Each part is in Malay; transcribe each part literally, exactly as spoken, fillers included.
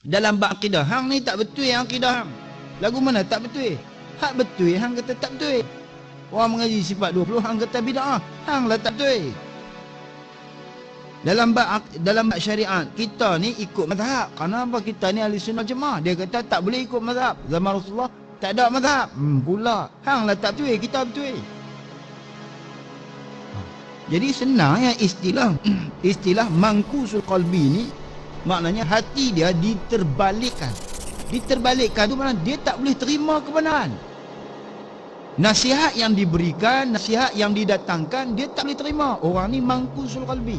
dalam bab akidah. Hang ni tak betul yang akidah hang. Lagu mana tak betul? Hak betul hang kata tak betul. Orang mengaji sifat dua puluh hang kata bid'ah. Hang lah tak betul. Dalam bab dalam bab syariat kita ni ikut mazhab. Kerana apa? Kita ni ahli sunnah jemaah. Dia kata tak boleh ikut mazhab. Zaman Rasulullah tak ada mazhab. Hmm, pula hang lah tak betul, kita betul. Jadi senang ya istilah istilah mangkusul qalbi ni, maknanya hati dia diterbalikkan. Diterbalikkan tu mana dia tak boleh terima kebenaran. Nasihat yang diberikan, nasihat yang didatangkan, dia tak boleh terima. Orang ni mangkusul qalbi.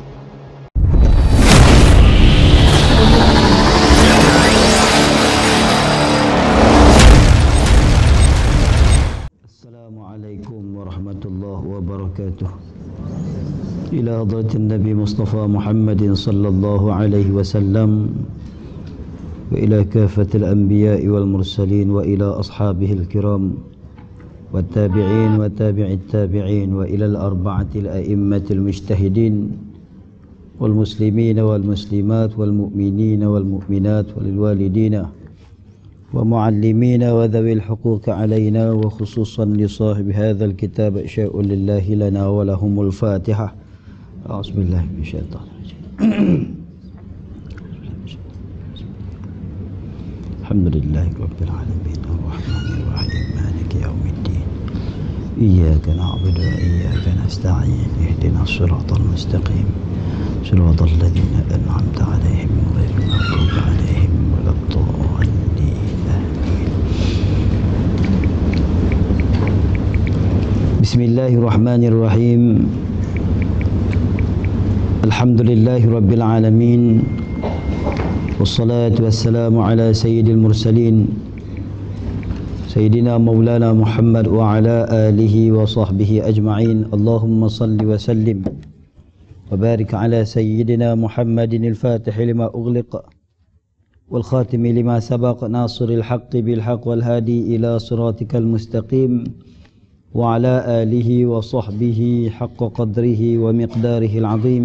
Assalamualaikum warahmatullahi wabarakatuh. Ila hadratin Nabi Mustafa Muhammadin sallallahu alaihi wasallam wa ila kafatil anbiya'i wal mursalin wa ila ashabihil kiram wa tabi'in wa tabi'it tabi'in wa ila al-arba'atil a'immatil mujtahidin wal muslimina wal muslimat wal mu'minina wal mu'minat wal walidina wa mu'allimina wa dhawil huquq alayna wa khususan li sahibi hadzal kitab syai'un lillahi lana wa lahumul fatihah. A'udzubillahi minasyaitonir rajim. Alhamdulillahi rabbil alamin arrahmanir rahim maliki yaumiddin. Iyyaka na'budu wa iyyaka nasta'in ihdinas siratal mustaqim siratal ladzina an'amta 'alaihim ghairil maghdubi 'alaihim waladdallin. Bismillahirrahmanirrahim. Alhamdulillahi rabbil alamin. Wassalatu wassalamu ala sayyidil mursalin Sayyidina Maulana Muhammad wa ala alihi wa sahbihi ajma'in. Allahumma salli wa sallim wa barik ala sayyidina Muhammadin al-fatih lima ughliqa wal khatimi lima sabaq nasiril haqqi bil haqq wal hadi ila siratikal mustaqim wa ala alihi wa sahbihi haqqa qadrihi wa miqdarihi al-azim.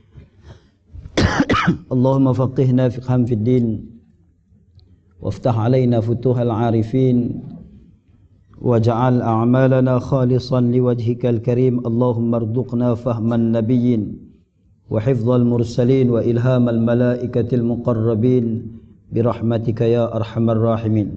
Allahumma faqihna fiqhan fid din waftah alaina futuhal arifin waj'al a'malana khalisan liwajhikal karim. Allahumma arzuqna fahman nabiyyin wa hifdhal mursalin wa ilhamal malaikatil muqarrabin birahmatika ya arhamar rahimin.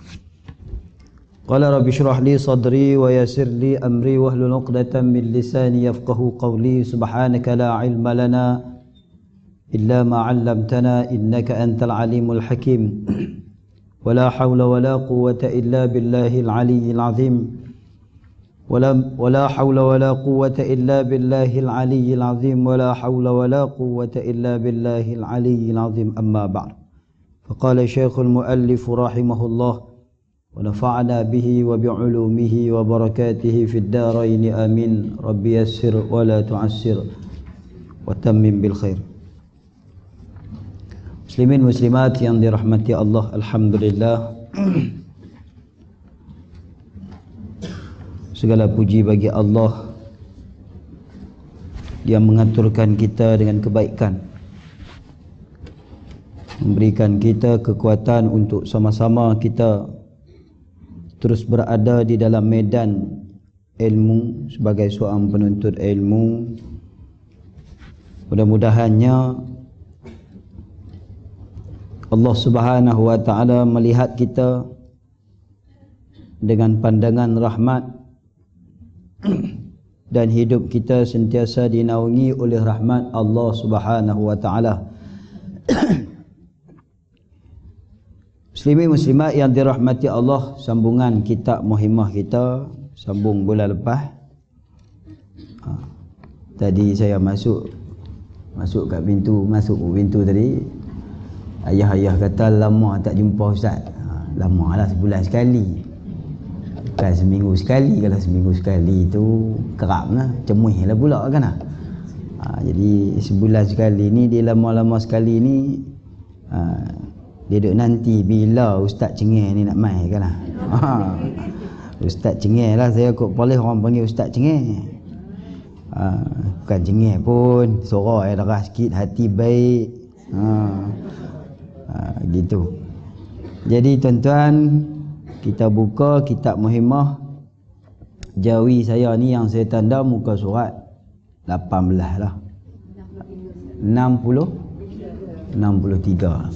Qala rabbi shrah li sadri wa yassir li amri wahlul 'uqdatam min lisani yafqahu qawli. Subhanaka la 'ilma lana illa ma 'allamtana innaka antal alimul hakim. Wala hawla wala quwwata illa billahil aliyyil azim. Wala wala hawla wala quwwata illa billahil aliyyil azim. Wala hawla wala quwwata illa billahil aliyyil azim. Amma ba'd. Faqala syekhul muallif rahimahullah wa nafa'ana bihi wa bi'ulumihi wa barakatihi fid darain amin. Rabbi yassir wa la tu'assir wa tammim bil khair. Muslimin muslimat yang dirahmati Allah, alhamdulillah, segala puji bagi Allah yang mengaturkan kita dengan kebaikan, memberikan kita kekuatan untuk sama-sama kita terus berada di dalam medan ilmu sebagai seorang penuntut ilmu. Mudah-mudahannya Allah Subhanahu wa ta'ala melihat kita dengan pandangan rahmat dan hidup kita sentiasa dinaungi oleh rahmat Allah Subhanahu wa ta'ala. Muslimin muslimat yang dirahmati Allah, sambungan kitab muhimmah kita, sambung bulan lepas. Ha, tadi saya masuk masuk kat pintu, masuk pintu tadi, ayah-ayah kata lama tak jumpa ustaz. Ha, lama lah, sebulan sekali. Bukan seminggu sekali. Kalau seminggu sekali tu kerap lah, cemuih lah pula kan. Ha, jadi sebulan sekali ni, dia lama-lama sekali ni, ha, dia duduk nanti bila ustaz cengih ni nak mai kan. Ha, ustaz cengih lah, saya kot boleh orang panggil ustaz cengih. Ha, bukan cengih pun, sorok yang darah sikit, hati baik. Ha, Ha, gitu. Jadi tuan-tuan, kita buka kitab Muhimmah. Jawi saya ni yang saya tanda muka surat lapan belas lah. enam puluh enam puluh tiga.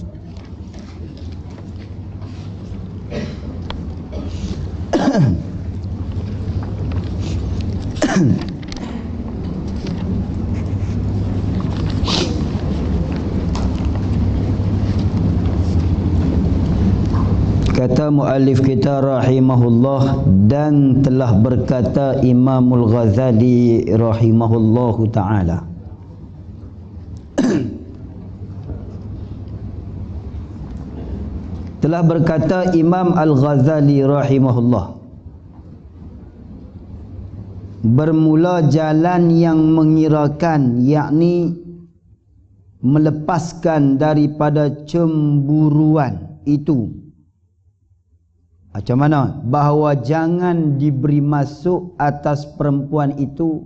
Kata muallif kita rahimahullah, dan telah berkata Imamul Ghazali rahimahullahu ta'ala, telah berkata Imam Al-Ghazali rahimahullah, bermula jalan yang mengirakan, yakni melepaskan daripada cemburuan itu. Macam mana? Bahawa jangan diberi masuk atas perempuan itu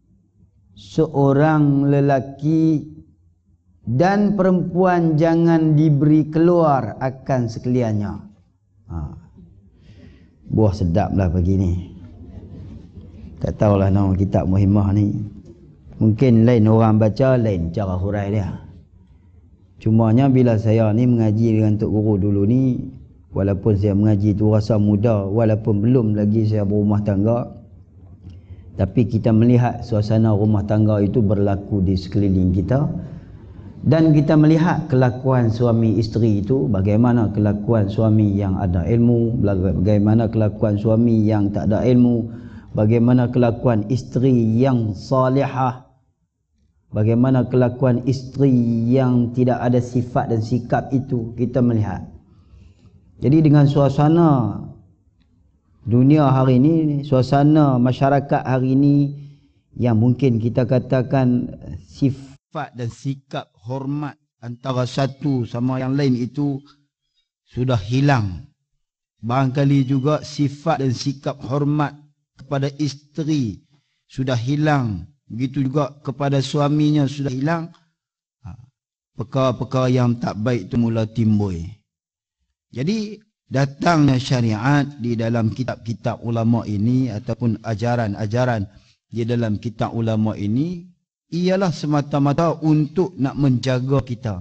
seorang lelaki, dan perempuan jangan diberi keluar akan sekaliannya. Ha. Buah sedap lah pagi ni. Tak tahulah nama kitab Muhimmah ni. Mungkin lain orang baca, lain cara hurai dia. Cumanya bila saya ni mengaji dengan Tok Guru dulu ni, walaupun saya mengaji tu rasa muda, walaupun belum lagi saya berumah tangga, tapi kita melihat suasana rumah tangga itu berlaku di sekeliling kita, dan kita melihat kelakuan suami isteri itu, bagaimana kelakuan suami yang ada ilmu, bagaimana kelakuan suami yang tak ada ilmu, bagaimana kelakuan isteri yang salihah, bagaimana kelakuan isteri yang tidak ada sifat dan sikap itu, kita melihat. Jadi dengan suasana dunia hari ini, suasana masyarakat hari ini yang mungkin kita katakan sifat dan sikap hormat antara satu sama yang lain itu sudah hilang. Barangkali juga sifat dan sikap hormat kepada isteri sudah hilang. Begitu juga kepada suaminya sudah hilang. Perkara-perkara yang tak baik itu mula timbul. Jadi datangnya syariat di dalam kitab-kitab ulama ini ataupun ajaran-ajaran di dalam kitab ulama ini ialah semata-mata untuk nak menjaga kita,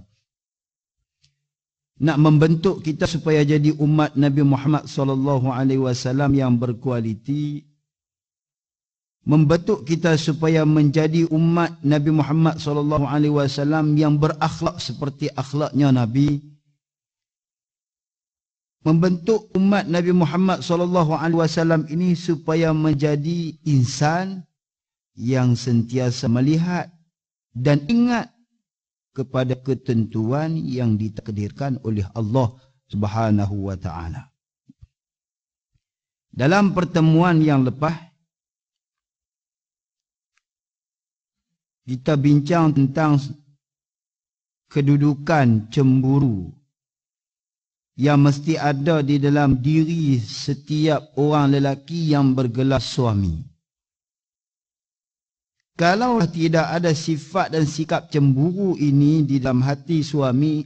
nak membentuk kita supaya jadi umat Nabi Muhammad sallallahu alaihi wasallam yang berkualiti, membentuk kita supaya menjadi umat Nabi Muhammad sallallahu alaihi wasallam yang berakhlak seperti akhlaknya Nabi, membentuk umat Nabi Muhammad sallallahu alaihi wasallam ini supaya menjadi insan yang sentiasa melihat dan ingat kepada ketentuan yang ditakdirkan oleh Allah Subhanahu wa taala. Dalam pertemuan yang lepas kita bincang tentang kedudukan cemburu yang mesti ada di dalam diri setiap orang lelaki yang bergelar suami. Kalau tidak ada sifat dan sikap cemburu ini di dalam hati suami,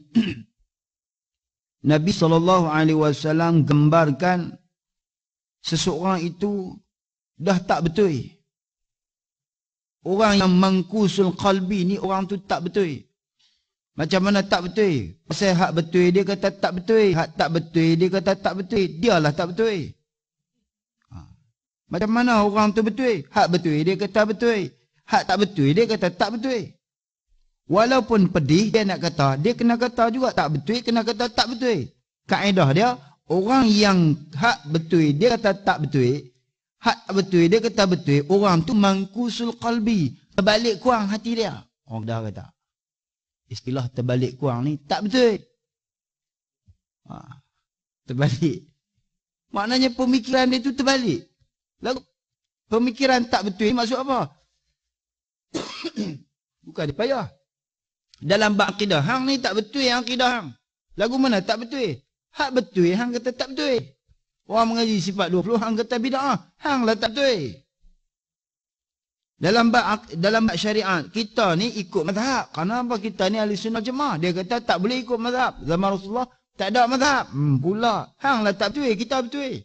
Nabi sallallahu alaihi wasallam gambarkan seseorang itu dah tak betul. Orang yang mangkusul qalbi ni orang tu tak betul. Macam mana tak betul? Pasal hak betul dia kata tak betul. Hak tak betul dia kata tak betul. Dialah tak betul. Ha. Macam mana orang tu betul? Hak betul dia kata betul. Hak tak betul dia kata tak betul. Walaupun pedih dia nak kata, dia kena kata juga tak betul, kena kata tak betul. Kaedah dia, orang yang hak betul dia kata tak betul, hak betul dia kata betul, orang tu mangkusul qalbi, terbalik kurang hati dia. Orang dah kata istilah terbalik kurang ni tak betul. Ha, terbalik. Maknanya pemikiran dia tu terbalik. Lalu pemikiran tak betul ni maksud apa? Bukan dia payah. Dalam bab akidah, hang ni tak betul yang akidah hang. Lagu mana tak betul? Hak betul hang kata tak betul. Orang mengaji sifat dua puluh hang kata bid'ah, hang lah tak betul. Dalam bab dalam bab syariat, kita ni ikut mazhab. Kerana apa? Kita ni ahli sunnah jemaah. Dia kata tak boleh ikut mazhab. Zaman Rasulullah tak ada mazhab. Hmm, pula. Hang lah tak betul, kita betul.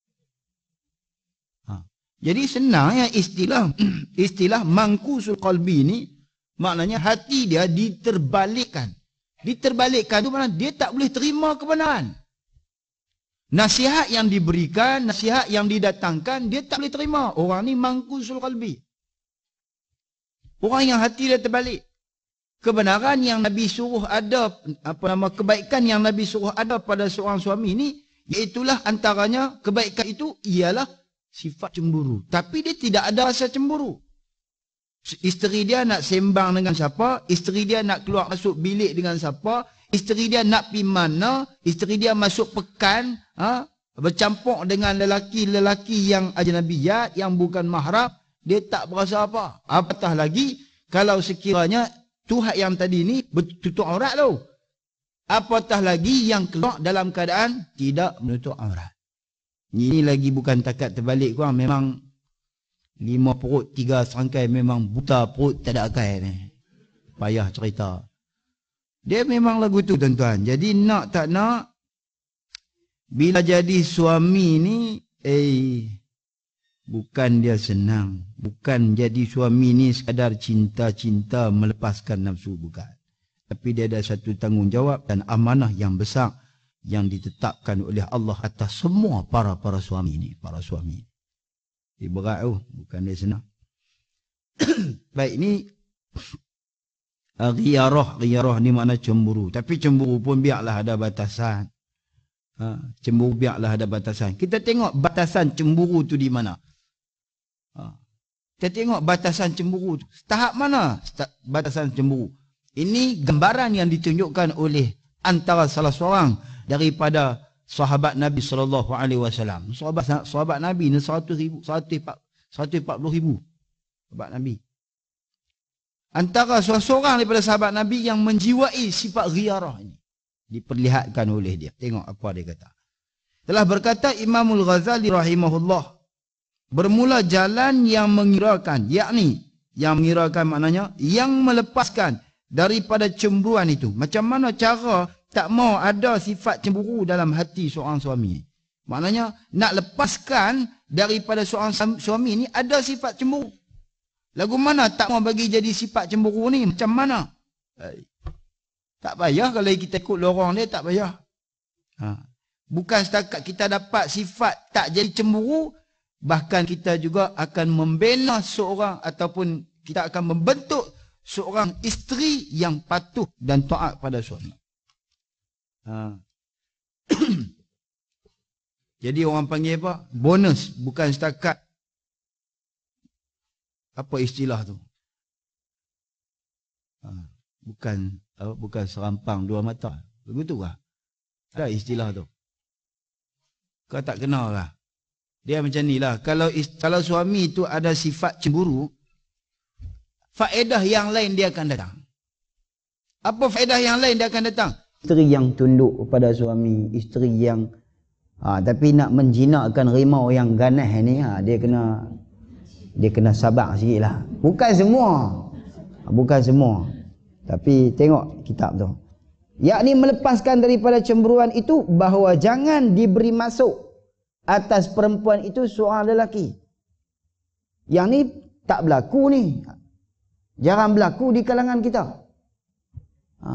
Ha. Jadi senang ya istilah istilah mangkusul qalbi ni, maknanya hati dia diterbalikkan. Diterbalikkan tu maknanya dia tak boleh terima kebenaran. Nasihat yang diberikan, nasihat yang didatangkan, dia tak boleh terima. Orang ni mangkusul qalbi. Orang yang hati dia terbalik. Kebenaran yang Nabi suruh ada, apa nama, kebaikan yang Nabi suruh ada pada seorang suami ni, iaitulah antaranya kebaikan itu ialah sifat cemburu. Tapi dia tidak ada rasa cemburu. Isteri dia nak sembang dengan siapa, isteri dia nak keluar masuk bilik dengan siapa, isteri dia nak pergi mana, isteri dia masuk pekan, ha, bercampur dengan lelaki-lelaki yang ajnabiyat, yang bukan mahram, dia tak berasa apa. Apatah lagi kalau sekiranya Tuhan yang tadi ni tutup aurat tu. Apatah lagi yang keluar dalam keadaan tidak menutup aurat. Ini lagi bukan takat terbalik korang. Memang lima perut, tiga serangkai, memang buta perut tak ada akal ni. Payah cerita. Dia memang lagu tu tuan-tuan. Jadi nak tak nak, bila jadi suami ni, eh, bukan dia senang. Bukan jadi suami ni sekadar cinta-cinta melepaskan nafsu, bukan. Tapi dia ada satu tanggungjawab dan amanah yang besar yang ditetapkan oleh Allah atas semua para-para suami ni. Para suami. Dia berat tu. Bukan dia senang. Baik, ni Ghiyarah. Ghiyarah ni makna cemburu. Tapi cemburu pun biarlah ada batasan. Ha, cemburu biarlah ada batasan. Kita tengok batasan cemburu tu di mana. Ha. Kita tengok batasan cemburu tu. Tahap mana batasan cemburu? Ini gambaran yang ditunjukkan oleh antara salah seorang daripada sahabat Nabi sallallahu alaihi wasallam. Sahabat sahabat Nabi ni seratus ribu, seratus empat puluh ribu sahabat Nabi. Antara seorang daripada sahabat Nabi yang menjiwai sifat ghiyarah ini diperlihatkan oleh dia. Tengok apa dia kata. Telah berkata Imamul Ghazali rahimahullah, bermula jalan yang mengirakan, yakni yang mengirakan maknanya yang melepaskan daripada cemburuan itu. Macam mana cara tak mau ada sifat cemburu dalam hati seorang suami? Maknanya nak lepaskan daripada seorang suami ni ada sifat cemburu. Lagu mana tak mau bagi jadi sifat cemburu ni? Macam mana? Tak payah kalau kita ikut lorong dia, tak payah. Ha. Bukan setakat kita dapat sifat tak jadi cemburu, bahkan kita juga akan membina seorang ataupun kita akan membentuk seorang isteri yang patuh dan taat pada suami. Ha. Jadi orang panggil apa? Bonus. Bukan setakat apa istilah tu? Ha. Bukan apa, bukan serampang dua mata. Begitu kah? Ada istilah tu. Kau tak kenal lah. Dia macam ni lah. Kalau, kalau suami tu ada sifat cemburu, faedah yang lain dia akan datang. Apa faedah yang lain dia akan datang? Isteri yang tunduk kepada suami, isteri yang ha, tapi nak menjinakkan rimau yang ganas ni, ha, dia kena dia kena sabar sikit lah. Bukan semua. Bukan semua. Tapi tengok kitab tu. Yakni melepaskan daripada cemburuan itu bahawa jangan diberi masuk atas perempuan itu seorang lelaki. Yang ni tak berlaku ni. Jarang berlaku di kalangan kita. Ha.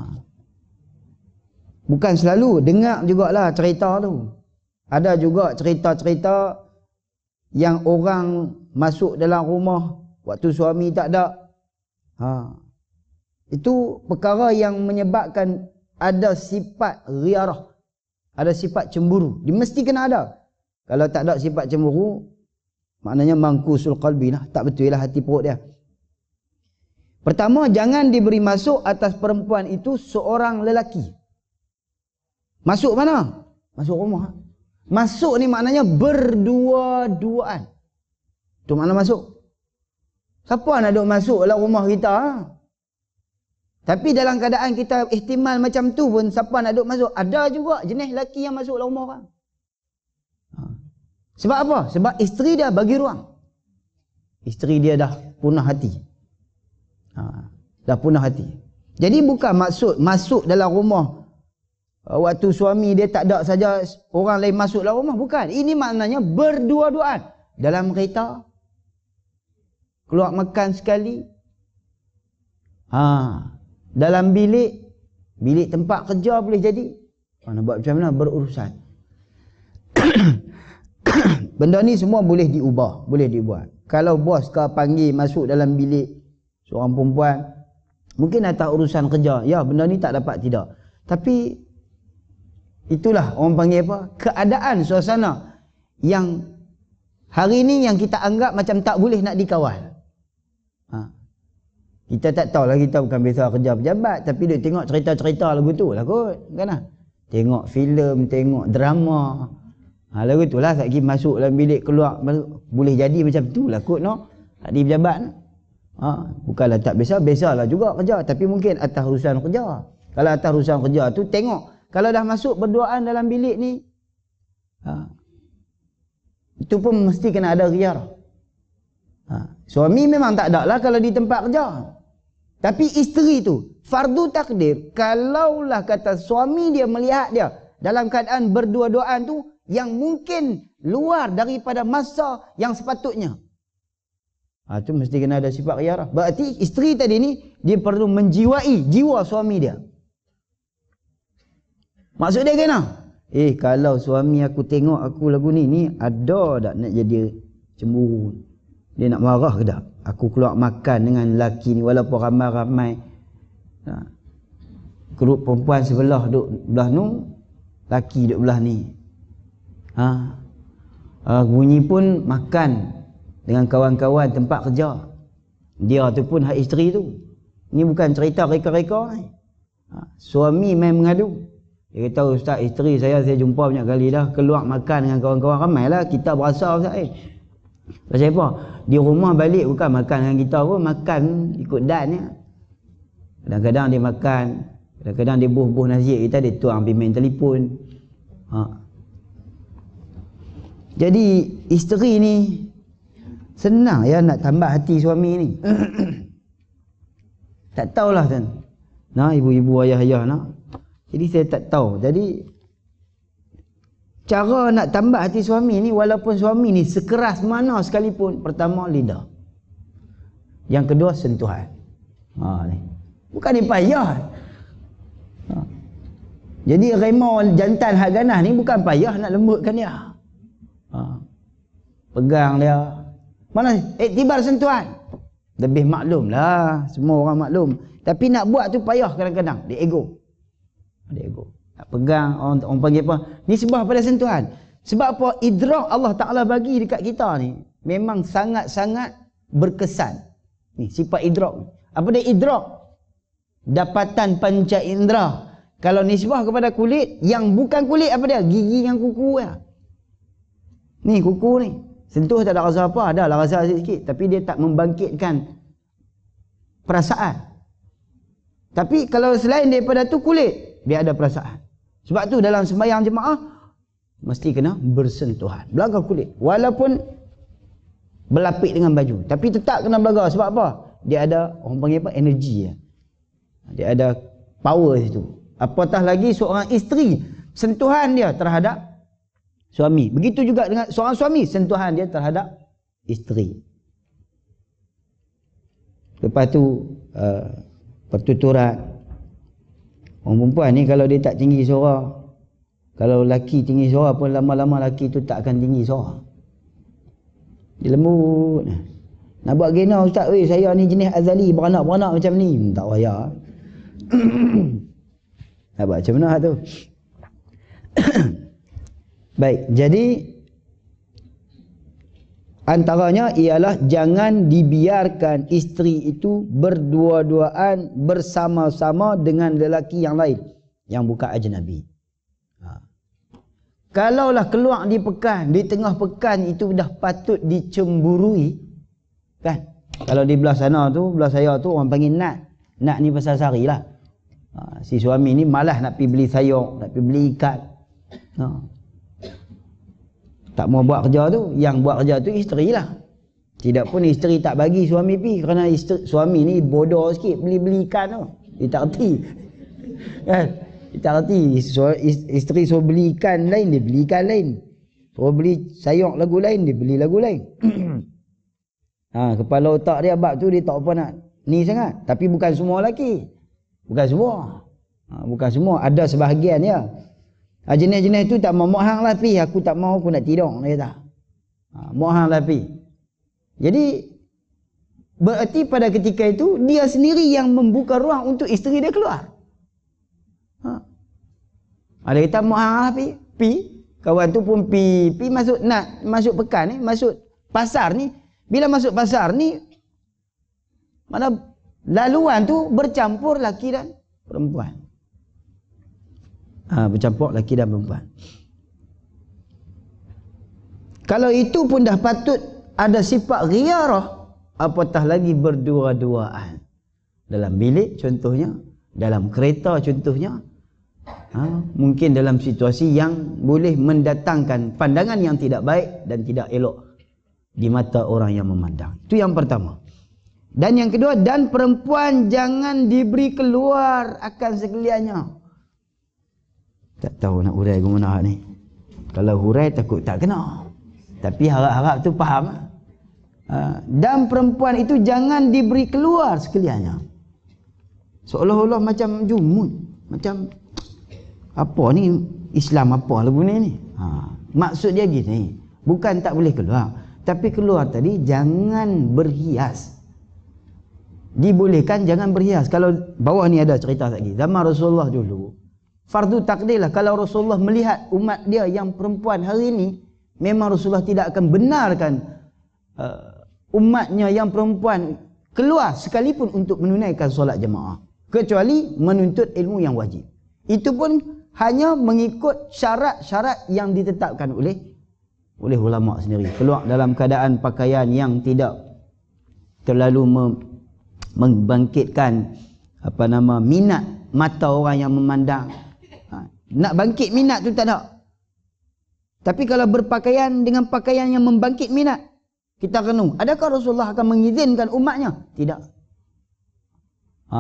Bukan selalu. Dengar jugalah cerita tu. Ada juga cerita-cerita yang orang masuk dalam rumah waktu suami tak ada. Ha. Itu perkara yang menyebabkan ada sifat ghiyarah. Ada sifat cemburu. Dia mesti kena ada. Kalau tak ada sifat cemburu, maknanya mangkusul qalbi lah. Tak betul lah hati perut dia. Pertama, jangan diberi masuk atas perempuan itu seorang lelaki. Masuk mana? Masuk rumah. Masuk ni maknanya berdua-duaan. Itu makna masuk. Siapa nak duduk masuk dalam rumah kita? Ha? Tapi dalam keadaan kita ihtimal macam tu pun, siapa nak duduk masuk? Ada juga jenis lelaki yang masuk dalam rumah orang. Ha. Sebab apa? Sebab isteri dia bagi ruang. Isteri dia dah punah hati. Ha, dah punah hati. Jadi bukan maksud masuk dalam rumah waktu suami dia tak ada saja orang lain masuk dalam rumah, bukan. Ini maknanya berdua-duaan dalam kereta, keluar makan sekali, ha, dalam bilik, bilik tempat kerja boleh jadi. Mana buat macam mana? Berurusan. Benda ni semua boleh diubah, boleh dibuat. Kalau bos kau panggil masuk dalam bilik seorang perempuan, mungkin atas urusan kerja, ya benda ni tak dapat tidak. Tapi itulah orang panggil apa? Keadaan suasana yang hari ni yang kita anggap macam tak boleh nak dikawal. Ha. Kita tak tahulah, kita bukan biasa kerja pejabat, tapi dia tengok cerita-cerita lagu tu lah kot, kan lah. Tengok filem, tengok drama. Ha, lagu tu lah tak kira masuk dalam bilik keluar boleh jadi macam tu lah kot, no. Tak di pejabat. Ha, bukanlah tak biasa, biasalah juga kerja, tapi mungkin atas urusan kerja. Kalau atas urusan kerja tu tengok, kalau dah masuk berduaan dalam bilik ni, ha, itu pun mesti kena ada khiyar. Ha, suami memang tak ada lah kalau di tempat kerja. Tapi isteri tu fardu takdir, kalaulah kata suami dia melihat dia dalam keadaan berdua-duaan tu yang mungkin luar daripada masa yang sepatutnya, ha, tu mesti kena ada sifat khiyarah. Berarti isteri tadi ni dia perlu menjiwai jiwa suami dia. Maksud dia kena, eh kalau suami aku tengok aku lagu ni, ni ada tak nak jadi cemburu? Dia nak marah ke tak? Aku keluar makan dengan lelaki ni walaupun ramai-ramai, ha, grup perempuan sebelah duduk belah nu, lelaki duduk belah ni. Ha, uh, bunyi pun makan dengan kawan-kawan tempat kerja. Dia tu pun hak isteri tu. Ni bukan cerita reka-reka ni. Ha, suami main mengadu. Dia kata, ustaz, isteri saya saya jumpa banyak kali dah keluar makan dengan kawan-kawan ramai lah. Kita berasa ustaz, eh. Pasal apa? Di rumah balik bukan makan dengan kita pun, makan ikut dan ya. Kadang-kadang dia makan, kadang-kadang dia buh-buh nasi kita, dia tuang pergi main telefon. Ha. Jadi isteri ni senang ya nak tambah hati suami ni. Tak tahulah kan. Nah, ibu-ibu ayah-ayah nak. Jadi saya tak tahu. Jadi cara nak tambah hati suami ni, walaupun suami ni sekeras mana sekalipun, pertama lidah. Yang kedua sentuhan. Ha ni. Bukan ni payah. Ha. Jadi rema jantan hak ganas ni bukan payah nak lembutkan dia. Ha. Pegang dia. Mana iktibar sentuhan? Lebih maklum lah, semua orang maklum. Tapi nak buat tu payah kadang-kadang, dia ego. Dia ego. Nak pegang, orang, orang panggil apa? Ni sebab pada sentuhan. Sebab apa? Idrak Allah Ta'ala bagi dekat kita ni memang sangat-sangat berkesan. Ni sifat idrak. Apa dia idrak? Dapatan panca indera. Kalau nisbah kepada kulit, yang bukan kulit apa dia? Gigi yang kuku ya. Ni kuku ni. Sentuh tak ada rasa apa, ada lah rasa sikit, tapi dia tak membangkitkan perasaan. Tapi kalau selain daripada tu kulit, dia ada perasaan. Sebab tu dalam sembahyang jemaah mesti kena bersentuhan, belaga kulit. Walaupun berlapik dengan baju, tapi tetap kena belaga. Sebab apa? Dia ada, orang panggil apa? Energi ya. Dia ada power situ. Apatah lagi seorang isteri, sentuhan dia terhadap suami. Begitu juga dengan seorang suami, sentuhan dia terhadap isteri. Lepas tu uh, pertuturan. Orang perempuan ni kalau dia tak tinggi suara, kalau lelaki tinggi suara pun lama-lama lelaki tu tak akan tinggi suara. Dia lembut. Nak buat gena, ustaz, weh saya ni jenis azali, beranak-beranak macam ni. Tak payah. Nak buat macam mana tu? Baik, jadi antaranya ialah jangan dibiarkan isteri itu berdua-duaan bersama-sama dengan lelaki yang lain yang bukan ajnabi. Ha. Kalaulah keluar di pekan, di tengah pekan itu dah patut dicemburui, kan? Kalau di belah sana tu, belah saya tu orang panggil nat. Nat ni pasal sari lah. Ha, si suami ni malas nak pergi beli sayur, nak pergi beli ikat. Ha. Tak mau buat kerja tu, yang buat kerja tu isteri lah. Tidak pun isteri tak bagi suami pi kerana isteri, suami ni bodoh sikit, beli-beli ikan tu. Dia tak reti. Kan? Dia tak reti. Isteri suruh beli ikan lain, dia beli ikan lain. Suruh beli sayur lagu lain, dia beli lagu lain. Ha, kepala otak dia bab tu dia tak apa nak ni sangat. Tapi bukan semua lelaki. Bukan semua. Ha, bukan semua. Ada sebahagian ya. Ha, jenis-jenis tu tak mau mohang lah pi. Aku tak mau, aku nak tidur. Dia kata. Ha, mohang lah pi. Jadi berarti pada ketika itu dia sendiri yang membuka ruang untuk isteri dia keluar. Ha. Ada kata mohang lah pi. Pi. Kawan tu pun pi. Pi masuk nak masuk pekan ni. Masuk pasar ni. Bila masuk pasar ni. Mana laluan tu bercampur laki dan perempuan. Ha, bercampur laki dan perempuan. Kalau itu pun dah patut ada sifat ghiyarah, apatah lagi berdua-duaan. Dalam bilik contohnya, dalam kereta contohnya, ha, mungkin dalam situasi yang boleh mendatangkan pandangan yang tidak baik dan tidak elok di mata orang yang memandang. Itu yang pertama. Dan yang kedua, dan perempuan jangan diberi keluar akan sekaliannya. Tak tahu nak hurai ke mana ni. Kalau hurai takut tak kena. Tapi harap-harap tu faham. Ha, dan perempuan itu jangan diberi keluar sekaliannya. Seolah-olah macam jumud. Macam apa ni, Islam apa lagu ni ni. Ha, maksud dia gini. Bukan tak boleh keluar. Tapi keluar tadi jangan berhias. Dibolehkan jangan berhias. Kalau bawah ni ada cerita lagi. Zaman Rasulullah dulu. Fardu takdir lah. Kalau Rasulullah melihat umat dia yang perempuan hari ini. Memang Rasulullah tidak akan benarkan uh, umatnya yang perempuan keluar sekalipun untuk menunaikan solat jemaah. Kecuali menuntut ilmu yang wajib. Itu pun hanya mengikut syarat-syarat yang ditetapkan oleh oleh ulama sendiri. Keluar dalam keadaan pakaian yang tidak terlalu mem, membangkitkan apa nama minat mata orang yang memandang. Ha, nak bangkit minat tu tak ada. Tapi kalau berpakaian dengan pakaian yang membangkit minat, kita renung, adakah Rasulullah akan mengizinkan umatnya? Tidak. Ha.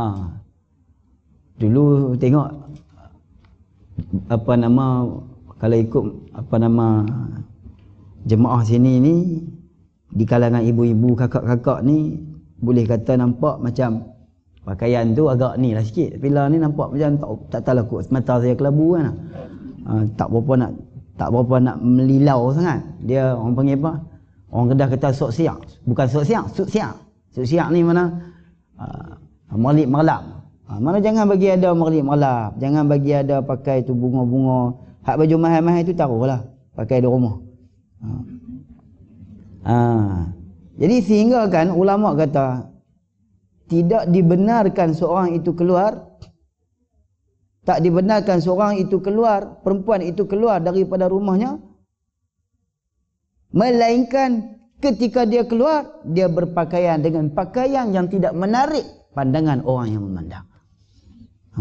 Dulu tengok apa nama, kalau ikut apa nama jemaah sini ni, di kalangan ibu-ibu, kakak-kakak ni, boleh kata nampak macam pakaian tu agak ni lah sikit. Bila ni nampak macam tak, tak tahu lah kot mata saya kelabu kan. Ha, tak berapa nak tak berapa nak melilau sangat. Dia orang panggil apa? Orang Kedah kata sok siak. Bukan sok siak, sok siak. Sok siak ni mana? Uh, merlip merlap. Uh, mana jangan bagi ada merlip merlap. Jangan bagi ada pakai tu bunga-bunga. Hak baju mahal-mahal tu taruhlah. Pakai di rumah. Uh. Uh. Jadi sehingga kan ulama kata tidak dibenarkan seorang itu keluar. Tak dibenarkan seorang itu keluar, perempuan itu keluar daripada rumahnya, melainkan ketika dia keluar, dia berpakaian dengan pakaian yang tidak menarik pandangan orang yang memandang. Ha.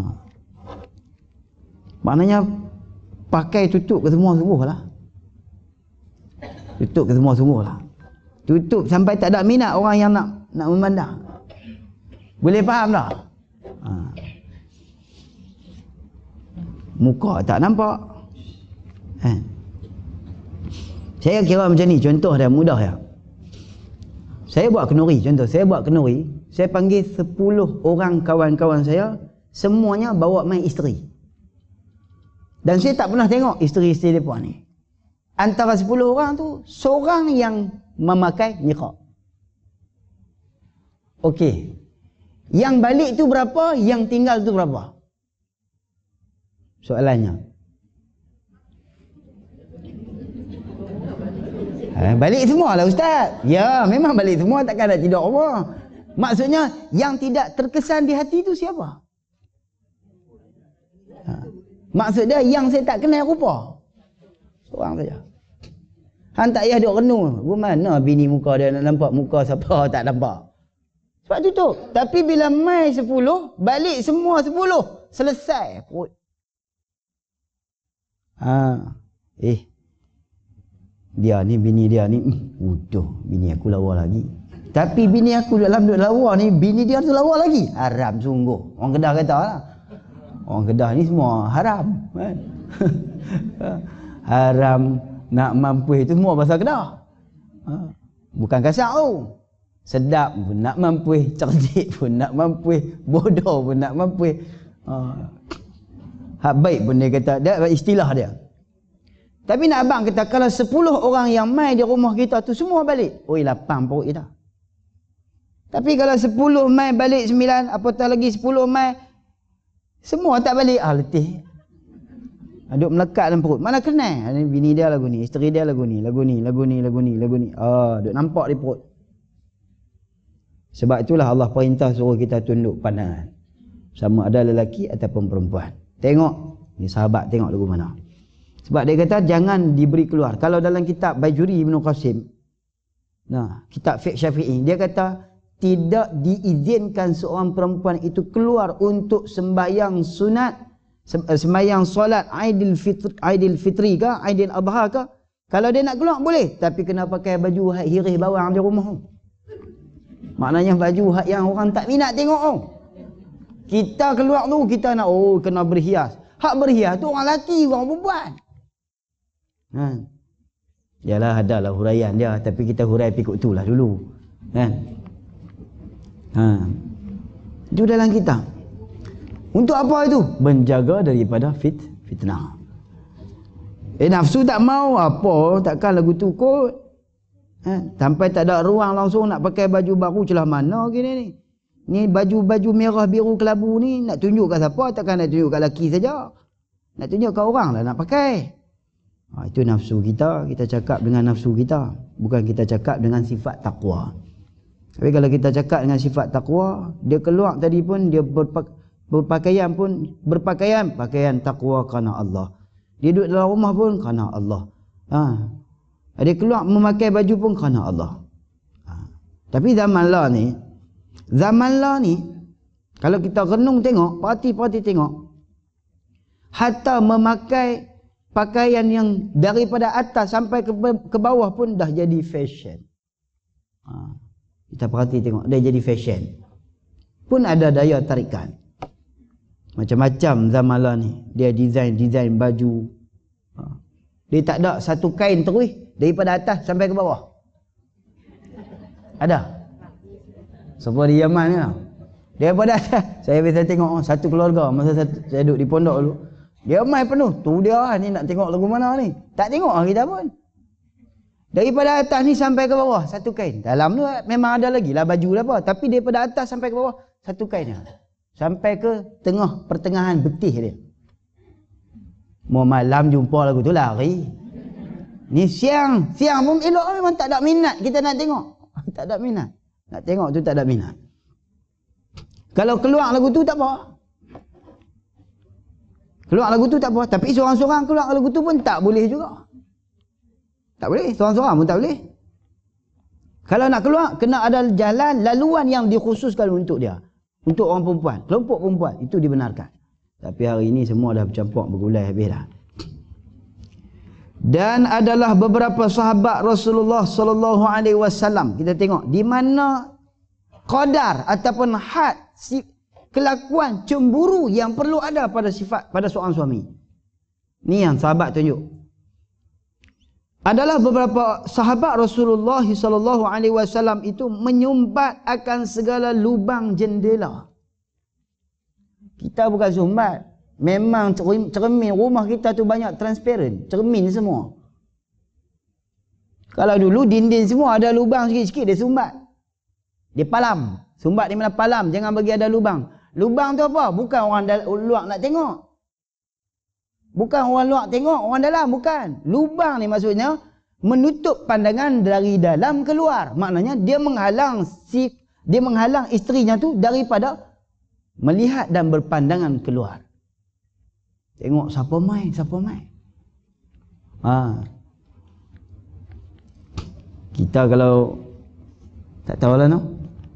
Maknanya pakai tutup ke semua sungguh lah. Tutup ke semua sungguh lah. Tutup sampai tak ada minat orang yang nak nak memandang. Boleh faham tak? Ha. Muka tak nampak. Eh. Saya kira macam ni, contoh dia mudah ya. Saya buat kenuri, contoh saya buat kenuri, saya panggil sepuluh orang kawan-kawan saya, semuanya bawa main isteri. Dan saya tak pernah tengok isteri-isteri mereka ni. Antara sepuluh orang tu, seorang yang memakai niqab. Okey. Yang balik tu berapa, yang tinggal tu berapa? Soalannya. Ha, balik semua lah Ustaz. Ya, memang balik semua, takkan ada tidak apa. Maksudnya, yang tidak terkesan di hati tu siapa? Ha. Maksudnya, yang saya tak kenal rupa. Seorang saja. Han tak payah duk renung. Mana bini muka dia nak nampak muka siapa tak nampak. Sebab tu tu. Tapi bila mai sepuluh, balik semua sepuluh. Selesai. Ha. Eh. dia ni, bini dia ni, udah bini aku lawa lagi. Tapi bini aku dalam duk lawa ni, bini dia tu lawa lagi. Haram sungguh. Orang Kedah kata lah. Orang Kedah ni semua haram. Kan? Haram nak mampu itu semua bahasa Kedah. Ha. Bukan kasar tu. Sedap pun nak mampu, cerdik pun nak mampu, bodoh pun nak mampu. Ha. Hak baik pun dia kata, dia istilah dia. Tapi nak abang kata, kalau sepuluh orang yang mai di rumah kita tu semua balik, oi lapang perut kita. Tapi kalau sepuluh mai balik sembilan, apatah lagi sepuluh mai semua tak balik, ah letih. Duk melekat dalam perut. Mana kenal? Ni bini dia lagu ni, isteri dia lagu ni, lagu ni, lagu ni, lagu ni, lagu ni. Ah, duk nampak di perut. Sebab itulah Allah perintah suruh kita tunduk pandangan. Sama ada lelaki ataupun perempuan. Tengok, ni sahabat tengok lagu mana. Sebab dia kata jangan diberi keluar. Kalau dalam kitab Bajuri Ibn Qasim, nah, kitab Fiqh Syafi'i, dia kata tidak diizinkan seorang perempuan itu keluar untuk sembahyang sunat, sembahyang solat Aidil Fitri, Aidil Fitri ke, Aidil Adha ke. Kalau dia nak keluar boleh, tapi kena pakai baju hak hirih bawang di rumah. Maknanya baju hak yang orang tak minat tengok tu. Kita keluar tu kita nak oh kena berhias. Hak berhias tu orang lelaki, orang perempuan. Ha. Yalah adalah huraian dia, tapi kita hurai pikuk tu lah dulu. Kan? Ha. Itu dalam kitab. Untuk apa itu? Menjaga daripada fit fitnah. Eh nafsu tak mau apa, takkan lagu tu kot. Ha. Sampai tak ada ruang langsung nak pakai baju baru celah mana gini ni. Ni baju-baju merah biru kelabu ni nak tunjuk kat siapa? Takkan nak tunjuk kat lelaki saja. Nak tunjuk kat orang lah nak pakai. Ha, itu nafsu kita, kita cakap dengan nafsu kita, bukan kita cakap dengan sifat takwa. Tapi kalau kita cakap dengan sifat takwa, dia keluar tadi pun dia berpak, berpakaian pun berpakaian pakaian takwa kerana Allah. Dia duduk dalam rumah pun kerana Allah. Ha. Dia keluar memakai baju pun kerana Allah. Ha. Tapi zaman lah ni, zaman lah ni, kalau kita renung tengok, parti-parti tengok, hatta memakai pakaian yang daripada atas sampai ke, ke bawah pun dah jadi fashion. Ha. Kita perhati tengok, dah jadi fashion. Pun ada daya tarikan. Macam-macam zaman lah ni. Dia design-design baju. Ha. Dia tak ada satu kain terus daripada atas sampai ke bawah. Ada? Siapa di Yaman ni? Daripada atas. Saya biasa tengok satu keluarga. Masa satu, saya duduk di pondok dulu. Dia mai penuh. Tu dia lah ni nak tengok lagu mana ni. Tak tengok lah kita pun. Daripada atas ni sampai ke bawah satu kain. Dalam tu memang ada lagi lah baju lah apa. Tapi daripada atas sampai ke bawah satu kain lah. Sampai ke tengah pertengahan betih dia. Mau malam jumpa lagu tu lari. Ni siang. Siang pun elok memang tak ada minat kita nak tengok. Tak ada minat. Nak tengok tu tak ada minat. Kalau keluar lagu tu tak apa. Keluar lagu tu tak apa. Tapi seorang-seorang keluar lagu tu pun tak boleh juga. Tak boleh. Seorang-seorang pun tak boleh. Kalau nak keluar, kena ada jalan, laluan yang dikhususkan untuk dia. Untuk orang perempuan. Kelompok perempuan. Itu dibenarkan. Tapi hari ini semua dah bercampur bergulai habis dah. Dan adalah beberapa sahabat Rasulullah sallallahu alaihi wasallam. Kita tengok di mana qadar ataupun had si kelakuan cemburu yang perlu ada pada sifat pada seorang suami. Ni yang sahabat tunjuk. Adalah beberapa sahabat Rasulullah sallallahu alaihi wasallam itu menyumbat akan segala lubang jendela. Kita bukan sumbat. Memang cermin rumah kita tu banyak transparent, cermin semua. Kalau dulu dinding semua ada lubang sikit-sikit dia sumbat. Dia palam. Sumbat di mana palam, jangan bagi ada lubang. Lubang tu apa? Bukan orang luar nak tengok. Bukan orang luar tengok, orang dalam bukan. Lubang ni maksudnya menutup pandangan dari dalam keluar. Maknanya dia menghalang si dia menghalang isterinya tu daripada melihat dan berpandangan keluar. Tengok siapa mai, siapa mai. Ha. Kita kalau tak tahulah no.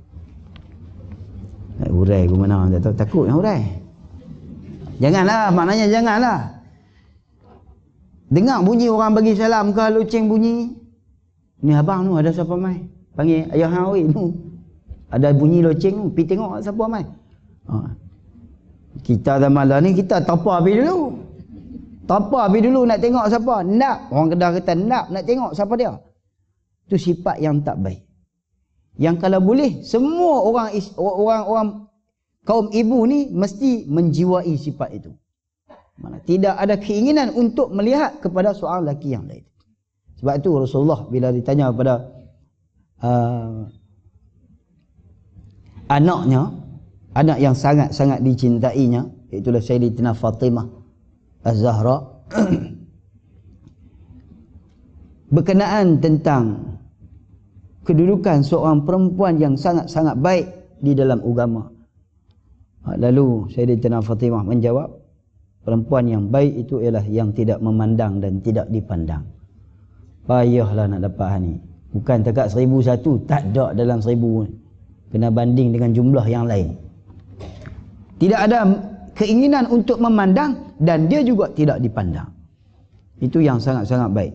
Nak hurai ke mana, tak tahu, takut nak hurai. Janganlah, maknanya janganlah. Dengar bunyi orang bagi salam ke, loceng bunyi. Ni abang tu ada siapa mai? Panggil ayah hang oi tu. Ada bunyi loceng tu, pi tengok siapa mai. Ha. Kita zaman lah ni kita tapa pi dulu. Tapa pi dulu nak tengok siapa. Nak, orang Kedah kata nak nak tengok siapa dia. Itu sifat yang tak baik. Yang kalau boleh semua orang orang orang kaum ibu ni mesti menjiwai sifat itu. Mana tidak ada keinginan untuk melihat kepada seorang lelaki yang lain. Sebab itu Rasulullah bila ditanya kepada uh, anaknya, anak yang sangat-sangat dicintainya, itulah Sayyidatina Fatimah Az-Zahra, berkenaan tentang kedudukan seorang perempuan yang sangat-sangat baik di dalam agama. Lalu Sayyidatina Fatimah menjawab, perempuan yang baik itu ialah yang tidak memandang dan tidak dipandang. Payahlah nak dapat hal ni. Bukan dekat seribu satu, tak ada dalam seribu. Kena banding dengan jumlah yang lain. Tidak ada keinginan untuk memandang dan dia juga tidak dipandang. Itu yang sangat-sangat baik.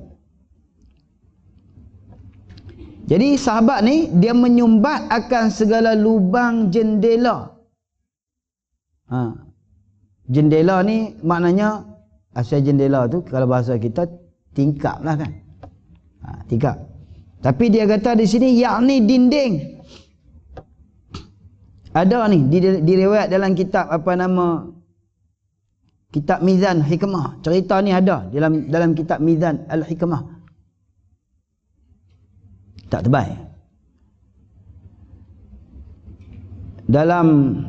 Jadi sahabat ni dia menyumbat akan segala lubang jendela. Ha. Jendela ni maknanya, asal jendela tu kalau bahasa kita tingkap lah kan. Ha, tingkap. Tapi dia kata di sini yakni dinding. Ada ni diriwayat dalam kitab apa nama, kitab Mizan Hikmah. Cerita ni ada dalam dalam kitab Mizan Al-Hikmah. Tak tebal. Dalam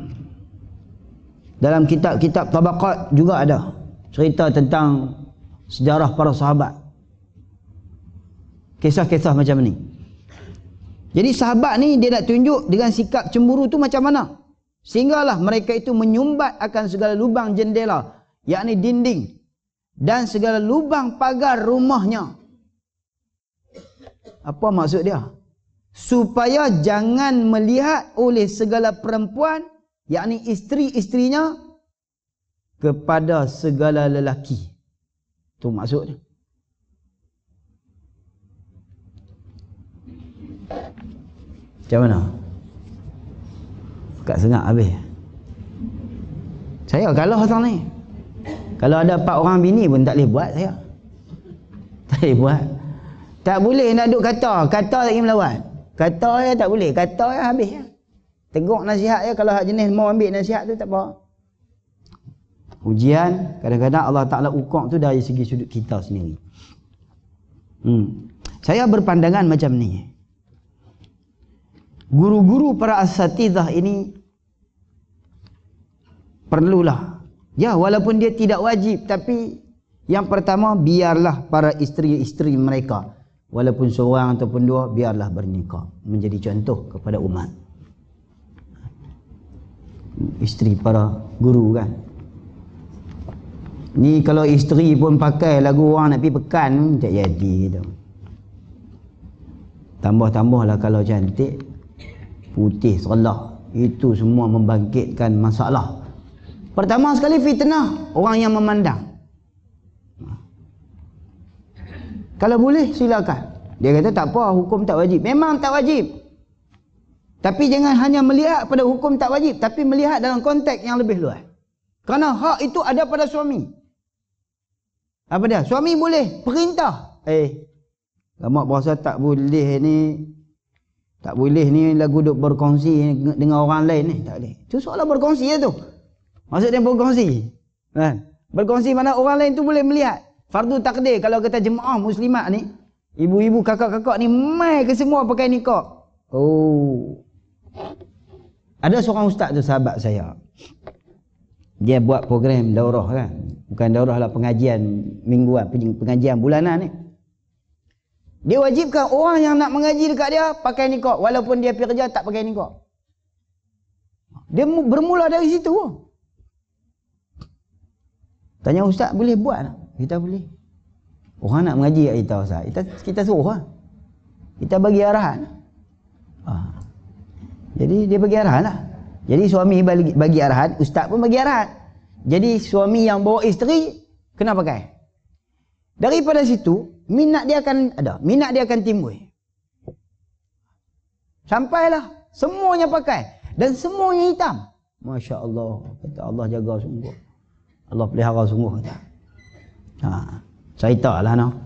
dalam kitab-kitab Tabaqat juga ada cerita tentang sejarah para sahabat. Kisah-kisah macam ni. Jadi sahabat ni dia nak tunjuk dengan sikap cemburu tu macam mana. Sehinggalah mereka itu menyumbat akan segala lubang jendela, yakni dinding, dan segala lubang pagar rumahnya. Apa maksud dia? Supaya jangan melihat oleh segala perempuan, yakni isteri-isterinya, kepada segala lelaki. Itu maksudnya. Macam mana? Kat sengak habis. Saya kalah pasal ni. Kalau ada empat orang bini pun tak boleh buat saya. Tak boleh buat. Tak boleh nak duk kata. Kata tak boleh melawan. Kata ya tak boleh. Kata ya habis ya. Tegur nasihat ya. Kalau hak jenis mau ambil nasihat tu tak apa. Ujian kadang-kadang Allah Ta'ala ukur tu dari segi sudut kita sendiri. Hmm. Saya berpandangan macam ni. Guru-guru para asatidzah ini perlulah. Ya, walaupun dia tidak wajib, tapi yang pertama biarlah para isteri-isteri mereka, walaupun seorang ataupun dua, biarlah bernikah, menjadi contoh kepada umat. Isteri para guru kan. Ni kalau isteri pun pakai lagu orang nak pergi pekan, tak jadi tu. Tambah-tambahlah kalau cantik, putih serlah, itu semua membangkitkan masalah. Pertama sekali fitnah orang yang memandang. Kalau boleh silakan. Dia kata tak apa, hukum tak wajib. Memang tak wajib. Tapi jangan hanya melihat pada hukum tak wajib, tapi melihat dalam konteks yang lebih luas. Kerana hak itu ada pada suami. Apa dia? Suami boleh perintah. Eh, lama berasa tak boleh ni. Tak boleh ni lagu duk berkongsi dengan orang lain ni. Tak boleh. Itu soalan berkongsi je tu. Maksudnya berkongsi. Kan? Berkongsi mana orang lain tu boleh melihat. Fardu takdir kalau kata jemaah muslimat ni, ibu-ibu kakak-kakak ni mai ke semua pakai niqab. Oh. Ada seorang ustaz tu sahabat saya. Dia buat program daurah kan. Bukan daurah lah, pengajian mingguan, pengajian bulanan ni. Dia wajibkan orang yang nak mengaji dekat dia pakai niqab, walaupun dia pergi kerja tak pakai niqab. Dia bermula dari situ. Tanya ustaz boleh buat tak? Kita boleh. Orang nak mengaji kat kita ustaz, kita kita suruh lah. Kita bagi arahan. Ah. Jadi dia bagi arahan lah. Jadi suami bagi, bagi arahan, ustaz pun bagi arahan. Jadi suami yang bawa isteri kena pakai. Daripada situ, minat dia akan ada. Minat dia akan timbul. Sampailah. Semuanya pakai. Dan semuanya hitam. Masya Allah. Kata Allah jaga sungguh. Allah pelihara sungguh. Kata. Ha. Cerita lah. No?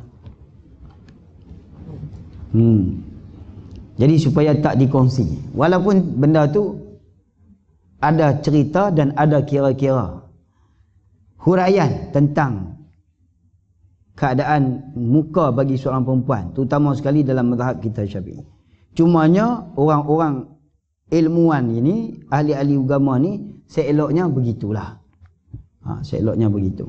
Hmm. Jadi supaya tak dikongsi. Walaupun benda tu ada cerita dan ada kira-kira huraian tentang keadaan muka bagi seorang perempuan, terutama sekali dalam mazhab kita Syafi'i. Cumanya orang-orang ilmuwan ini, ahli-ahli agama ni, seeloknya begitulah. Ha, seeloknya begitu.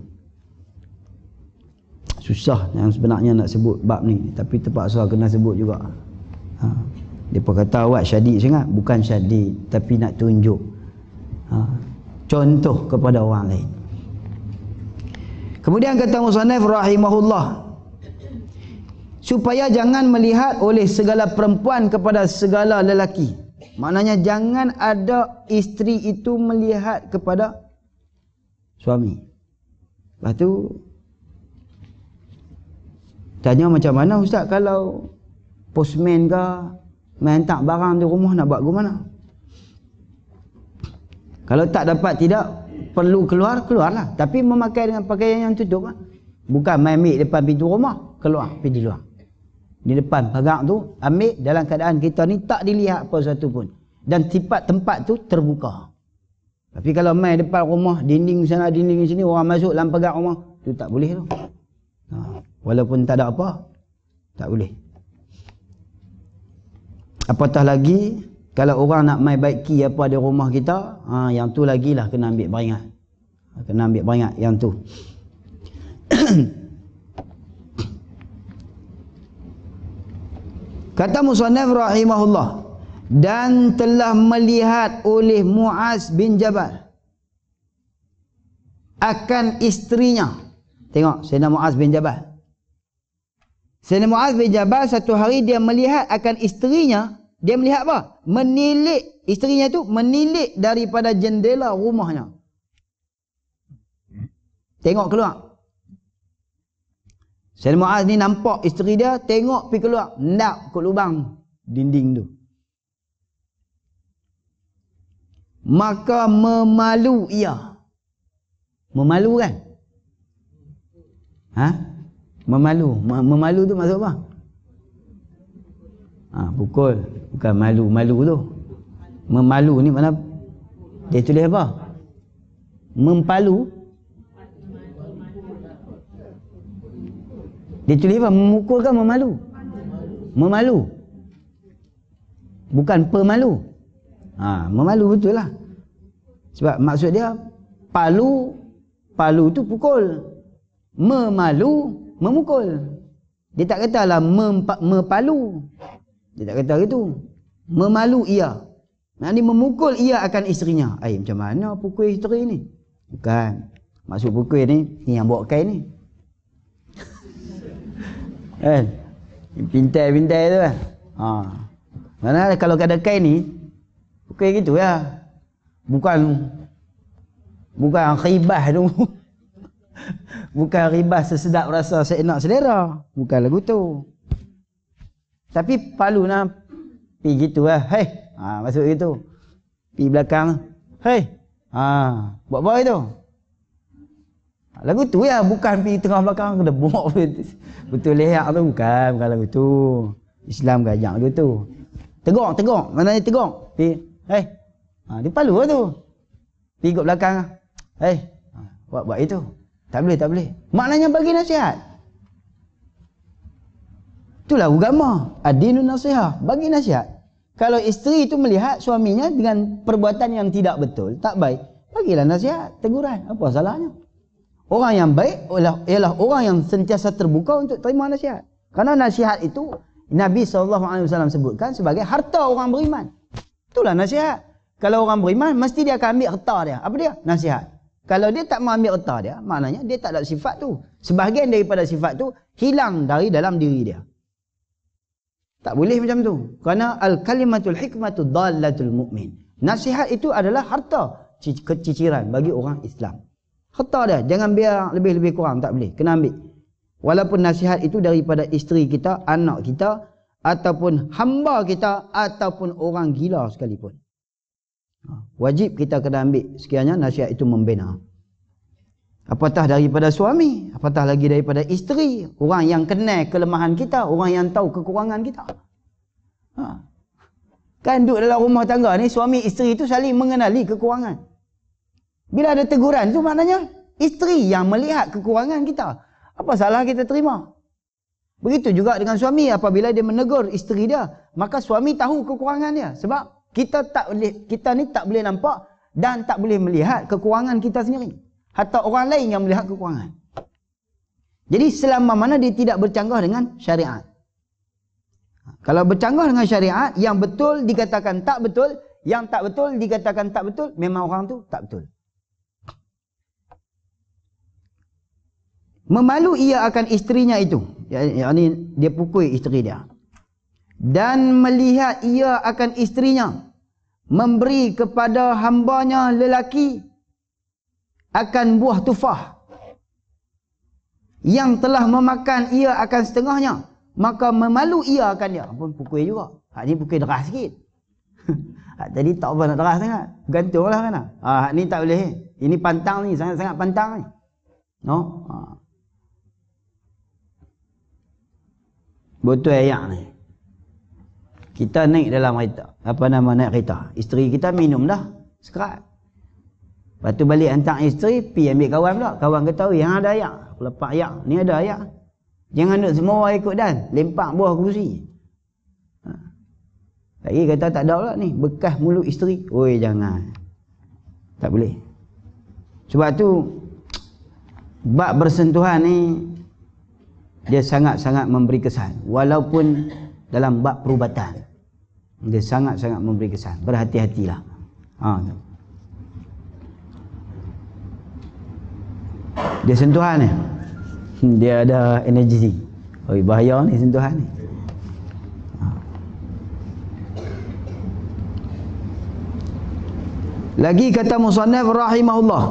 Susah yang sebenarnya nak sebut bab ni, tapi terpaksa kena sebut juga. Ha, mereka kata awak syadid sangat. Bukan syadid, tapi nak tunjuk ha, contoh kepada orang lain. Kemudian kata musannif rahimahullah, supaya jangan melihat oleh segala perempuan kepada segala lelaki. Maknanya jangan ada isteri itu melihat kepada suami. Lepas tu tanya macam mana ustaz kalau postman ke main hantar barang di rumah nak buat ke mana? Kalau tak dapat tidak perlu keluar, keluarlah. Tapi memakai dengan pakaian yang tutup lah. Bukan main ambil depan pintu rumah, keluar, pergi di luar. Di depan pagar tu, ambil dalam keadaan kita ni tak dilihat apa satu pun. Dan sifat tempat tu terbuka. Tapi kalau main depan rumah, dinding sana, dinding sini, orang masuk dalam pagar rumah, tu tak boleh tu. Ha, walaupun tak ada apa, tak boleh. Apatah lagi, kalau orang nak main baiki apa di rumah kita, ha, yang tu lagi lah kena ambil beringat. Kena ambil beringat yang tu. Kata musannif rahimahullah, dan telah melihat oleh Muaz bin Jabal akan isterinya. Tengok, Sayyidina Muaz bin Jabal. Sayyidina Muaz bin Jabal satu hari dia melihat akan isterinya. Dia melihat apa? Menilik, isterinya tu menilik daripada jendela rumahnya. Tengok keluar. Sayyidina Muaz ni nampak isteri dia, tengok pergi keluar. Ndap kot lubang dinding tu. Maka memalu ia. Memalu kan? Ha? Memalu. Memalu tu maksud apa? Ha, pukul. Bukan malu-malu tu. Memalu ni mana? Dia tulis apa? Mempalu. Dia tulis apa? Memukul kan memalu? Memalu. Bukan pemalu. Ha, memalu betul lah. Sebab maksud dia palu, palu tu pukul. Memalu, memukul. Dia tak katalah mempa, mepalu. Dia tak kata gitu. Memalu ia. Maksudnya memukul ia akan isterinya. Eh, macam mana pukul isteri ni? Bukan. Maksud pukul ni, ni yang bawa kain ni. Kan? Pintai-pintai tu kan. Ha. Mana kalau ada kain ni, pukul gitu ya. Bukan bukan ribah tu. Bukan ribah sesedap rasa seenak selera. Bukan lagu tu. Tapi palu nak pergi gitu lah. Hei. Ha, masuk gitu. Pergi belakang. Hei. Ha, buat apa itu? Lagu tu ya. Bukan pergi tengah belakang. Kena buat betul leyak tu. Bukan. Bukan lagu tu. Islam gajak lagu tu. Tegok, tegok. Mana ni tegok? Pergi. Hei. Ha, dia palu lah tu. Pergi kat belakang. Hei. Ha, buat buat itu. Tak boleh, tak boleh. Maknanya bagi nasihat. Itulah agama. Ad-dinun nasihah. Bagi nasihat. Kalau isteri itu melihat suaminya dengan perbuatan yang tidak betul, tak baik, bagilah nasihat, teguran. Apa salahnya? Orang yang baik ialah, ialah orang yang sentiasa terbuka untuk terima nasihat. Karena nasihat itu Nabi sallallahu alaihi wasallam sebutkan sebagai harta orang beriman. Itulah nasihat. Kalau orang beriman, mesti dia akan ambil harta dia. Apa dia? Nasihat. Kalau dia tak mau ambil harta dia, maknanya dia tak ada sifat tu. Sebahagian daripada sifat tu hilang dari dalam diri dia. Tak boleh macam tu. Kerana al-kalimatul hikmatu dallatul mu'min. Nasihat itu adalah harta keciciran bagi orang Islam. Harta dia. Jangan biar lebih-lebih kurang. Tak boleh. Kena ambil. Walaupun nasihat itu daripada isteri kita, anak kita, ataupun hamba kita, ataupun orang gila sekalipun. Wajib kita kena ambil sekiranya nasihat itu membina. Apatah daripada suami, apatah lagi daripada isteri, orang yang kenal kelemahan kita, orang yang tahu kekurangan kita. Ha. Kan duduk dalam rumah tangga ni, suami isteri itu saling mengenali kekurangan. Bila ada teguran tu maknanya isteri yang melihat kekurangan kita. Apa salah kita terima? Begitu juga dengan suami, apabila dia menegur isteri dia, maka suami tahu kekurangan dia. Sebab kita tak boleh, kita ni tak boleh nampak dan tak boleh melihat kekurangan kita sendiri. Hatta orang lain yang melihat kekurangan. Jadi selama mana dia tidak bercanggah dengan syariat. Kalau bercanggah dengan syariat, yang betul dikatakan tak betul, yang tak betul dikatakan tak betul, memang orang tu tak betul. Memalu ia akan isterinya itu, yakni dia pukul isteri dia, dan melihat ia akan isterinya memberi kepada hambanya lelaki akan buah tufah yang telah memakan ia akan setengahnya, maka memalu ia akan dia. Pun pukul juga. Hak ni pukul deras sikit. Hak tadi tak apa nak deras sangat. Gantunglah kan. Ah, hak ni tak boleh. Ini pantang ni, sangat-sangat pantang ni. No? Ha. Betul ayat ni. Kita naik dalam kereta. Apa nama naik kereta? Isteri kita minum dah. Sekerat. Lepas tu balik hantar isteri, pi ambil kawan pula. Kawan kata, yang ada ayat. Lepak ayat. Ni ada ayat. Jangan duk semua orang ikut dan. Lempak buah kerusi. Ha. Lagi kata tak ada pula ni. Bekas mulut isteri. Oi jangan. Tak boleh. Sebab tu, bab bersentuhan ni, dia sangat-sangat memberi kesan. Walaupun dalam bab perubatan, dia sangat-sangat memberi kesan. Berhati-hatilah. Ha. Dia sentuhan ni, dia ada energi. Oh, bahaya ni sentuhan ni. Ha. Lagi kata musannaf rahimahullah,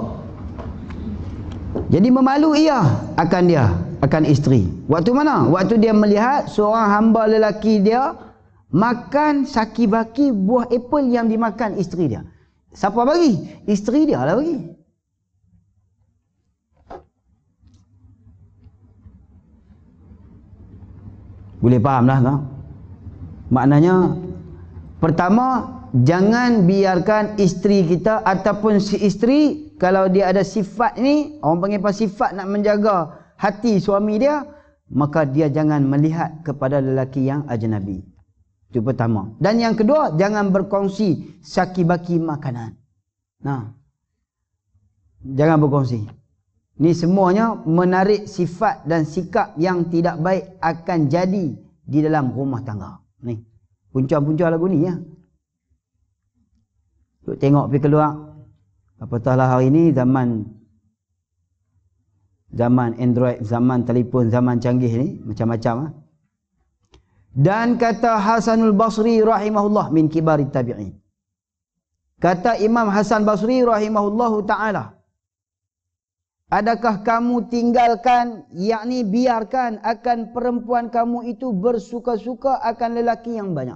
jadi memalu ia akan dia, akan isteri. Waktu mana? Waktu dia melihat seorang hamba lelaki dia makan saki-baki buah apple yang dimakan isteri dia. Siapa bagi? Isteri dia lah bagi. Boleh faham lah tak? Maknanya, pertama, jangan biarkan isteri kita ataupun si isteri, kalau dia ada sifat ni, orang panggil apa, sifat nak menjaga hati suami dia, maka dia jangan melihat kepada lelaki yang ajnabi. Itu pertama. Dan yang kedua, jangan berkongsi saki-baki makanan. Nah, jangan berkongsi. Ni semuanya menarik sifat dan sikap yang tidak baik akan jadi di dalam rumah tangga. Ni, punca-punca lagu ni ya. Tuk tengok pergi keluar. Apatahlah hari ni zaman zaman Android, zaman telefon, zaman canggih ni, macam-macam ah. Dan kata Hasanul Basri rahimahullah min kibarit tabi'in. Kata Imam Hasan Basri rahimahullahu ta'ala, adakah kamu tinggalkan, yakni biarkan akan perempuan kamu itu bersuka-suka akan lelaki yang banyak?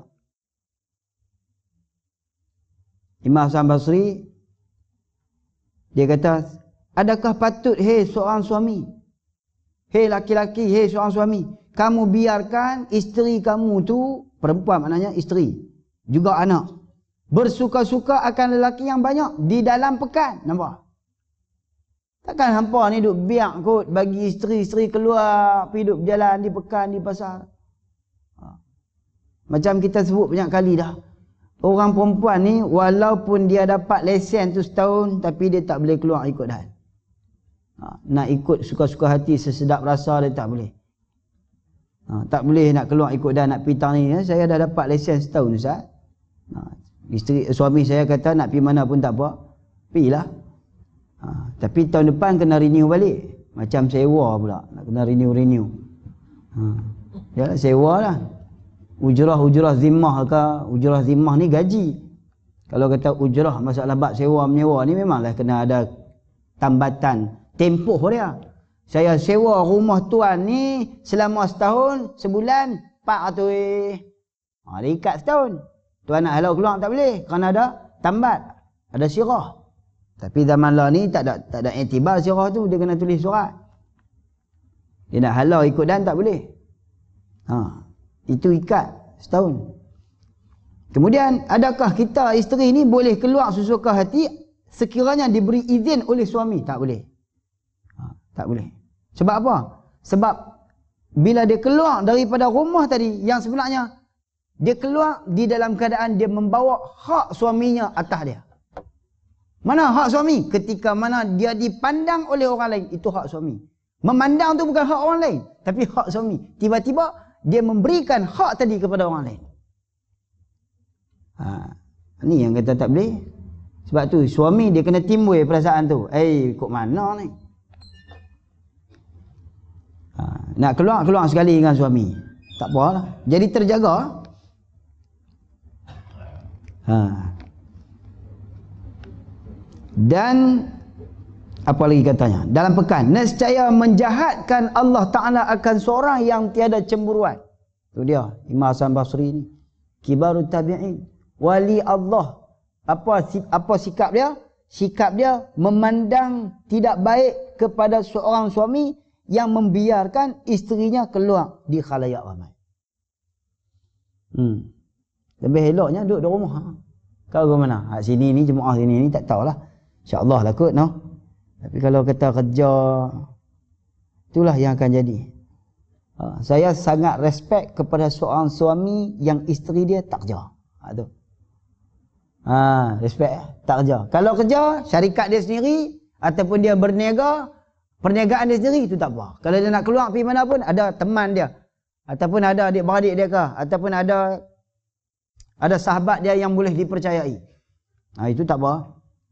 Imam Hasan Basri, dia kata, adakah patut, hei seorang suami, hei laki-laki, hei seorang suami, kamu biarkan isteri kamu tu, perempuan maknanya isteri, juga anak, bersuka-suka akan lelaki yang banyak di dalam pekan? Nampak? Takkan hampa ni duk biak kot bagi isteri-isteri keluar pergi duk berjalan di pekan, di pasar. Ha. Macam kita sebut banyak kali dah. Orang perempuan ni walaupun dia dapat lesen tu setahun, tapi dia tak boleh keluar ikut dah. Ha. Nak ikut suka-suka hati sesedap rasa dia tak boleh. Ha. Tak boleh nak keluar ikut dah, nak pergi tang ni. Ya. Saya dah dapat lesen setahun Ustaz. Ha. Isteri, suami saya kata nak pergi mana pun tak apa. Pergilah. Ha, tapi tahun depan kena renew balik. Macam sewa pula, nak kena renew-renew. Ha, ya sewa lah. Ujrah-ujrah zimmah ke, ujrah zimmah ni gaji. Kalau kata ujrah masalah bab sewa menyewa ni memanglah kena ada tambatan tempoh dia. Saya sewa rumah tuan ni selama setahun, sebulan empat ratus. Ha, dia ikat setahun. Tuan nak halau keluar tak boleh kerana ada tambat, ada sirah. Tapi zaman lah ni tak ada tak ada iktibar sirah tu, dia kena tulis surat. Dia nak halau ikut dan tak boleh. Ha, itu ikat setahun. Kemudian adakah kita isteri ni boleh keluar sesuka hati sekiranya diberi izin oleh suami? Tak boleh. Ha, tak boleh. Sebab apa? Sebab bila dia keluar daripada rumah tadi, yang sebenarnya dia keluar di dalam keadaan dia membawa hak suaminya atas dia. Mana hak suami? Ketika mana dia dipandang oleh orang lain, itu hak suami. Memandang tu bukan hak orang lain, tapi hak suami. Tiba-tiba dia memberikan hak tadi kepada orang lain. Ha, ni yang kata tak boleh. Sebab tu suami dia kena timbul perasaan tu. Eh, kok mana ni? Ha, nak keluar, keluar sekali dengan suami. Tak apalah. Jadi terjaga. Ha. Dan apa lagi katanya? Dalam pekan, nescaya menjahatkan Allah Ta'ala akan seorang yang tiada cemburuan. Itu dia, Imam Hasan Basri ni. Kibarut tabi'in. Wali Allah. Apa apa sikap dia? Sikap dia memandang tidak baik kepada seorang suami yang membiarkan isterinya keluar di khalayak ramai. Hmm. Lebih eloknya duduk di rumah. Kau ke mana? Ha, sini ni, jemaah sini ni tak tahulah. InsyaAllah lah kot, no? Tapi kalau kata kerja, itulah yang akan jadi. Ha, saya sangat respect kepada seorang suami yang isteri dia tak kerja. Ha, tu. Ha, respect, tak kerja. Kalau kerja, syarikat dia sendiri, ataupun dia berniaga, perniagaan dia sendiri, itu tak apa. Kalau dia nak keluar pergi mana pun, ada teman dia. Ataupun ada adik-beradik dia kah? Ataupun ada ada sahabat dia yang boleh dipercayai. Ha, itu tak apa.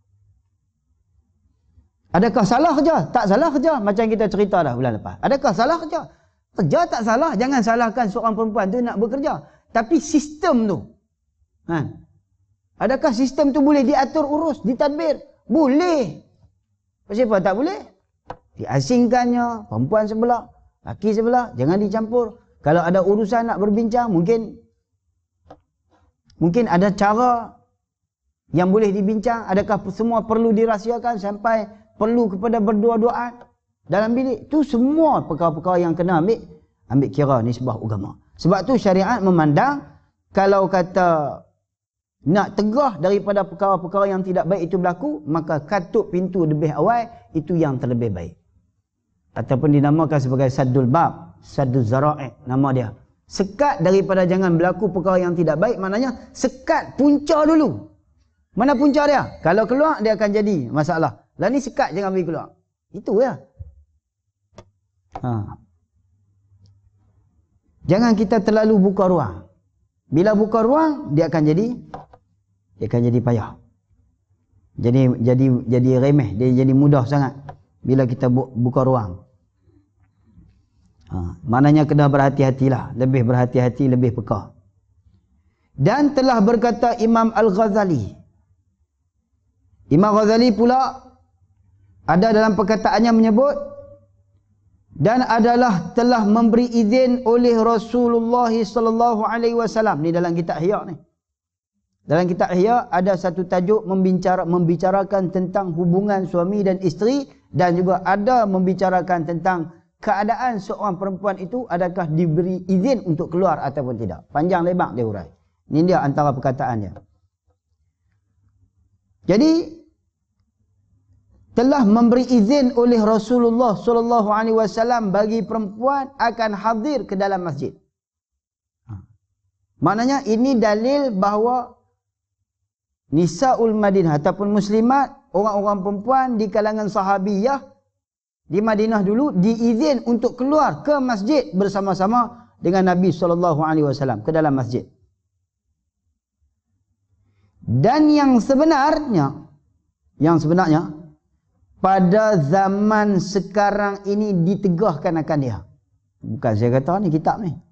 Adakah salah kerja? Tak salah kerja. Macam kita cerita dah bulan lepas. Adakah salah kerja? Kerja tak salah. Jangan salahkan seorang perempuan tu nak bekerja. Tapi sistem tu. Ha. Adakah sistem tu boleh diatur urus, ditadbir? Boleh. Kenapa tak boleh? Diasingkannya, perempuan sebelah, laki sebelah, jangan dicampur. Kalau ada urusan nak berbincang, mungkin mungkin ada cara yang boleh dibincang. Adakah semua perlu dirahsiakan sampai perlu kepada berdua-duaan dalam bilik? Itu semua perkara-perkara yang kena ambil ambil kira nisbah agama. Sebab tu syariat memandang kalau kata nak tegah daripada perkara-perkara yang tidak baik itu berlaku, maka katuk pintu lebih awal itu yang terlebih baik. Ataupun dinamakan sebagai saddul bab, saddul zara'i, nama dia. Sekat daripada jangan berlaku perkara yang tidak baik, maknanya sekat punca dulu. Mana punca dia? Kalau keluar dia akan jadi masalah. Lah ni sekat, jangan bagi keluar. Itu ya. Ha. Jangan kita terlalu buka ruang. Bila buka ruang, dia akan jadi dia akan jadi payah. Jadi jadi jadi remeh, dia jadi mudah sangat bila kita bu, buka ruang. Ha, maknanya kena berhati-hatilah, lebih berhati-hati, lebih peka. Dan telah berkata Imam Al-Ghazali. Imam Ghazali pula ada dalam perkataannya menyebut, dan adalah telah memberi izin oleh Rasulullah sallallahu alaihi wasallam. Ni dalam kitab Ihya ni. Dalam kitab Ihya ada satu tajuk membicara, membicarakan tentang hubungan suami dan isteri, dan juga ada membicarakan tentang keadaan seorang perempuan itu adakah diberi izin untuk keluar ataupun tidak. Panjang lebar dia urai. Ini dia antara perkataannya. Jadi telah memberi izin oleh Rasulullah sallallahu alaihi wasallam bagi perempuan akan hadir ke dalam masjid. Maknanya ini dalil bahawa Nisaul Madinah ataupun muslimat, orang-orang perempuan di kalangan sahabiyah di Madinah dulu diizin untuk keluar ke masjid bersama-sama dengan Nabi sallallahu alaihi wasallam ke dalam masjid. Dan yang sebenarnya yang sebenarnya pada zaman sekarang ini ditegahkan akan dia. Bukan saya kata ni kitab ni.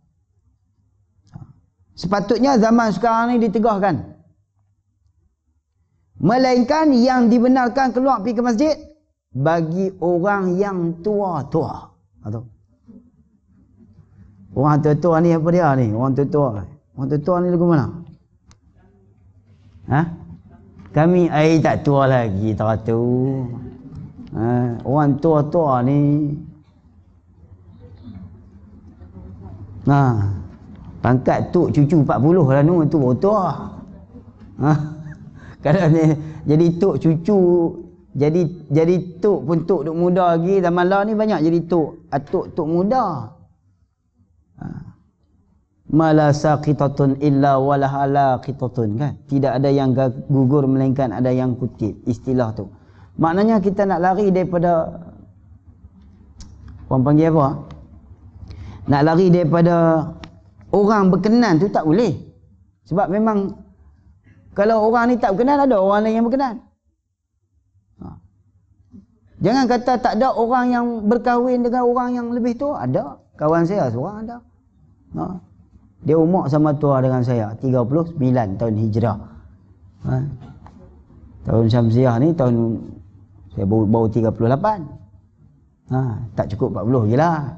Sepatutnya zaman sekarang ni ditegahkan. Melainkan yang dibenarkan keluar pergi ke masjid bagi orang yang tua-tua. Atau orang tua-tua ni apa dia ni? Orang tua-tua. Orang tua-tua ni lagu mana? Ha? Kami ai tak tua lagi tak tu. Ha, orang tua-tua ni. Nah, pangkat tok cucu empat puluh lah nu tu baru tua. Ha. Kalau ni jadi tok cucu jadi jadi tok pun tok duk muda lagi zaman lah ni banyak jadi tok, atuk tok muda. Ha. Mala saqitatun illa walah alaqitatun kan. Tidak ada yang gugur melainkan ada yang kutip. Istilah tu. Maknanya kita nak lari daripada orang panggil apa? Nak lari daripada orang berkenan tu tak boleh. Sebab memang kalau orang ni tak berkenan, ada orang lain yang berkenan. Ha. Jangan kata tak ada orang yang berkahwin dengan orang yang lebih tua. Ada. Kawan saya seorang ada. Ha. Dia umur sama tua dengan saya, tiga puluh sembilan tahun hijrah. Ha. Tahun Syamsiah ni tahun saya baru, baru tiga puluh lapan. Ha. Tak cukup empat puluh je lah.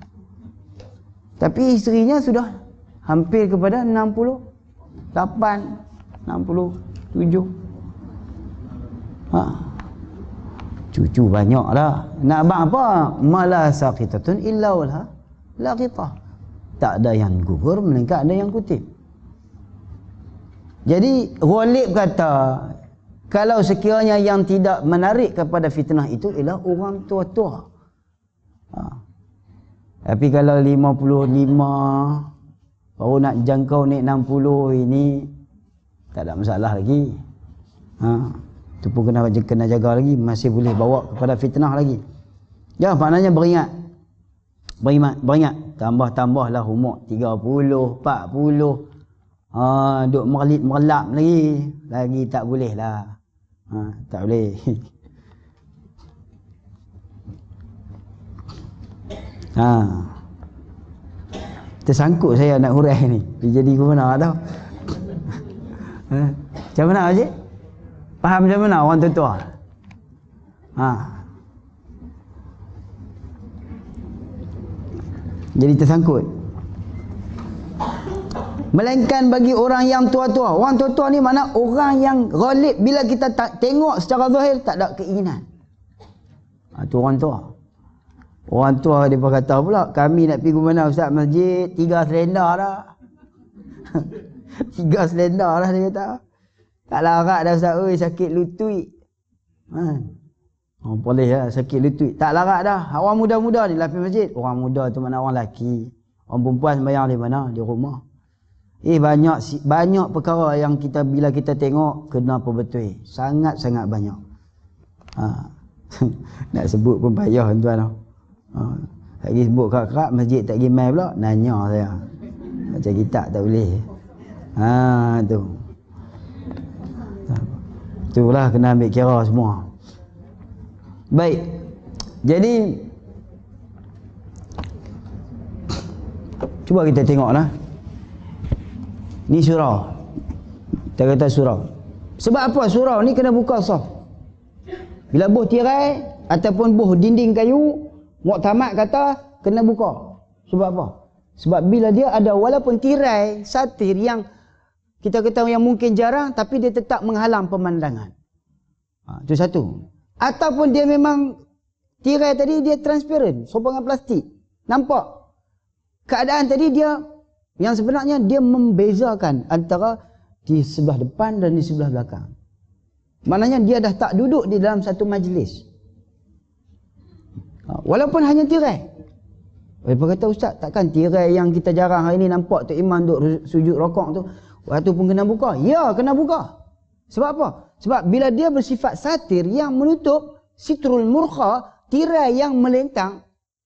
Tapi isterinya sudah hampir kepada enam puluh lapan, enam puluh tujuh. Ha. Cucu banyak lah. Nak abang apa? Mala saqitatun illa walha laqitah. Tak ada yang gugur melainkan ada yang kutip. Jadi Ghalib kata, kalau sekiranya yang tidak menarik kepada fitnah itu ialah orang tua-tua. Ha. Tapi kalau lima puluh lima baru nak jangkau naik enam puluh ini tak ada masalah lagi. Ha. Itu pun kena, kena jaga lagi, masih boleh bawa kepada fitnah lagi. Ya, maknanya beringat. Beringat, beringat. Tambah-tambahlah umur tiga puluh, empat puluh. Ha, duk merlip-merlap lagi. Lagi tak boleh lah. Ha, tak boleh. Ha. Tersangkut saya nak hurai ni. Dia jadi ke mana tau. Ha. Macam mana Haji? Faham macam mana orang tua-tua? Ha. Jadi tersangkut. Melainkan bagi orang yang tua-tua. Orang tua-tua ni mana orang yang ghalib bila kita tak tengok secara zahir tak ada keinginan. Ha, tu orang tua. Orang tua dia pun kata pula, kami nak pergi ke mana Ustaz masjid, tiga selendar dah. Tiga selendar dah dia kata. Tak larat dah Ustaz, oi sakit lutut. Ha. Oh, boleh lah, sakit lutut. Tak larat dah. Orang muda-muda ni lapis masjid. Orang muda tu mana orang lelaki. Orang perempuan sembahyang di mana? Di rumah. Eh banyak banyak perkara yang kita bila kita tengok kena apa betul. Sangat-sangat banyak. Ha. Nak sebut pun payah tuan-tuan. Ha. Tak pergi sebut kerak-kerak masjid tak pergi main pula. Nanya saya. Macam kita tak boleh. Ha tu. Itulah kena ambil kira semua. Baik. Jadi cuba kita tengoklah. Ni surau. Kita kata surau. Sebab apa surau ni kena buka saf? Bila buh tirai ataupun buh dinding kayu, muktamad kata kena buka. Sebab apa? Sebab bila dia ada walaupun tirai satir yang kita kata yang mungkin jarang tapi dia tetap menghalang pemandangan. Ha, itu satu. Ataupun dia memang tirai tadi dia transparent, sopangan plastik. Nampak? Keadaan tadi dia yang sebenarnya dia membezakan antara di sebelah depan dan di sebelah belakang. Maknanya dia dah tak duduk di dalam satu majlis. Ha, walaupun hanya tirai. Mereka kata Ustaz, takkan tirai yang kita jarang hari ni nampak Tok Imam duduk sujud rokok tu, waktu pun kena buka? Ya, kena buka. Sebab apa? Sebab bila dia bersifat satir yang menutup, sitrul murkha, tirai yang melentang,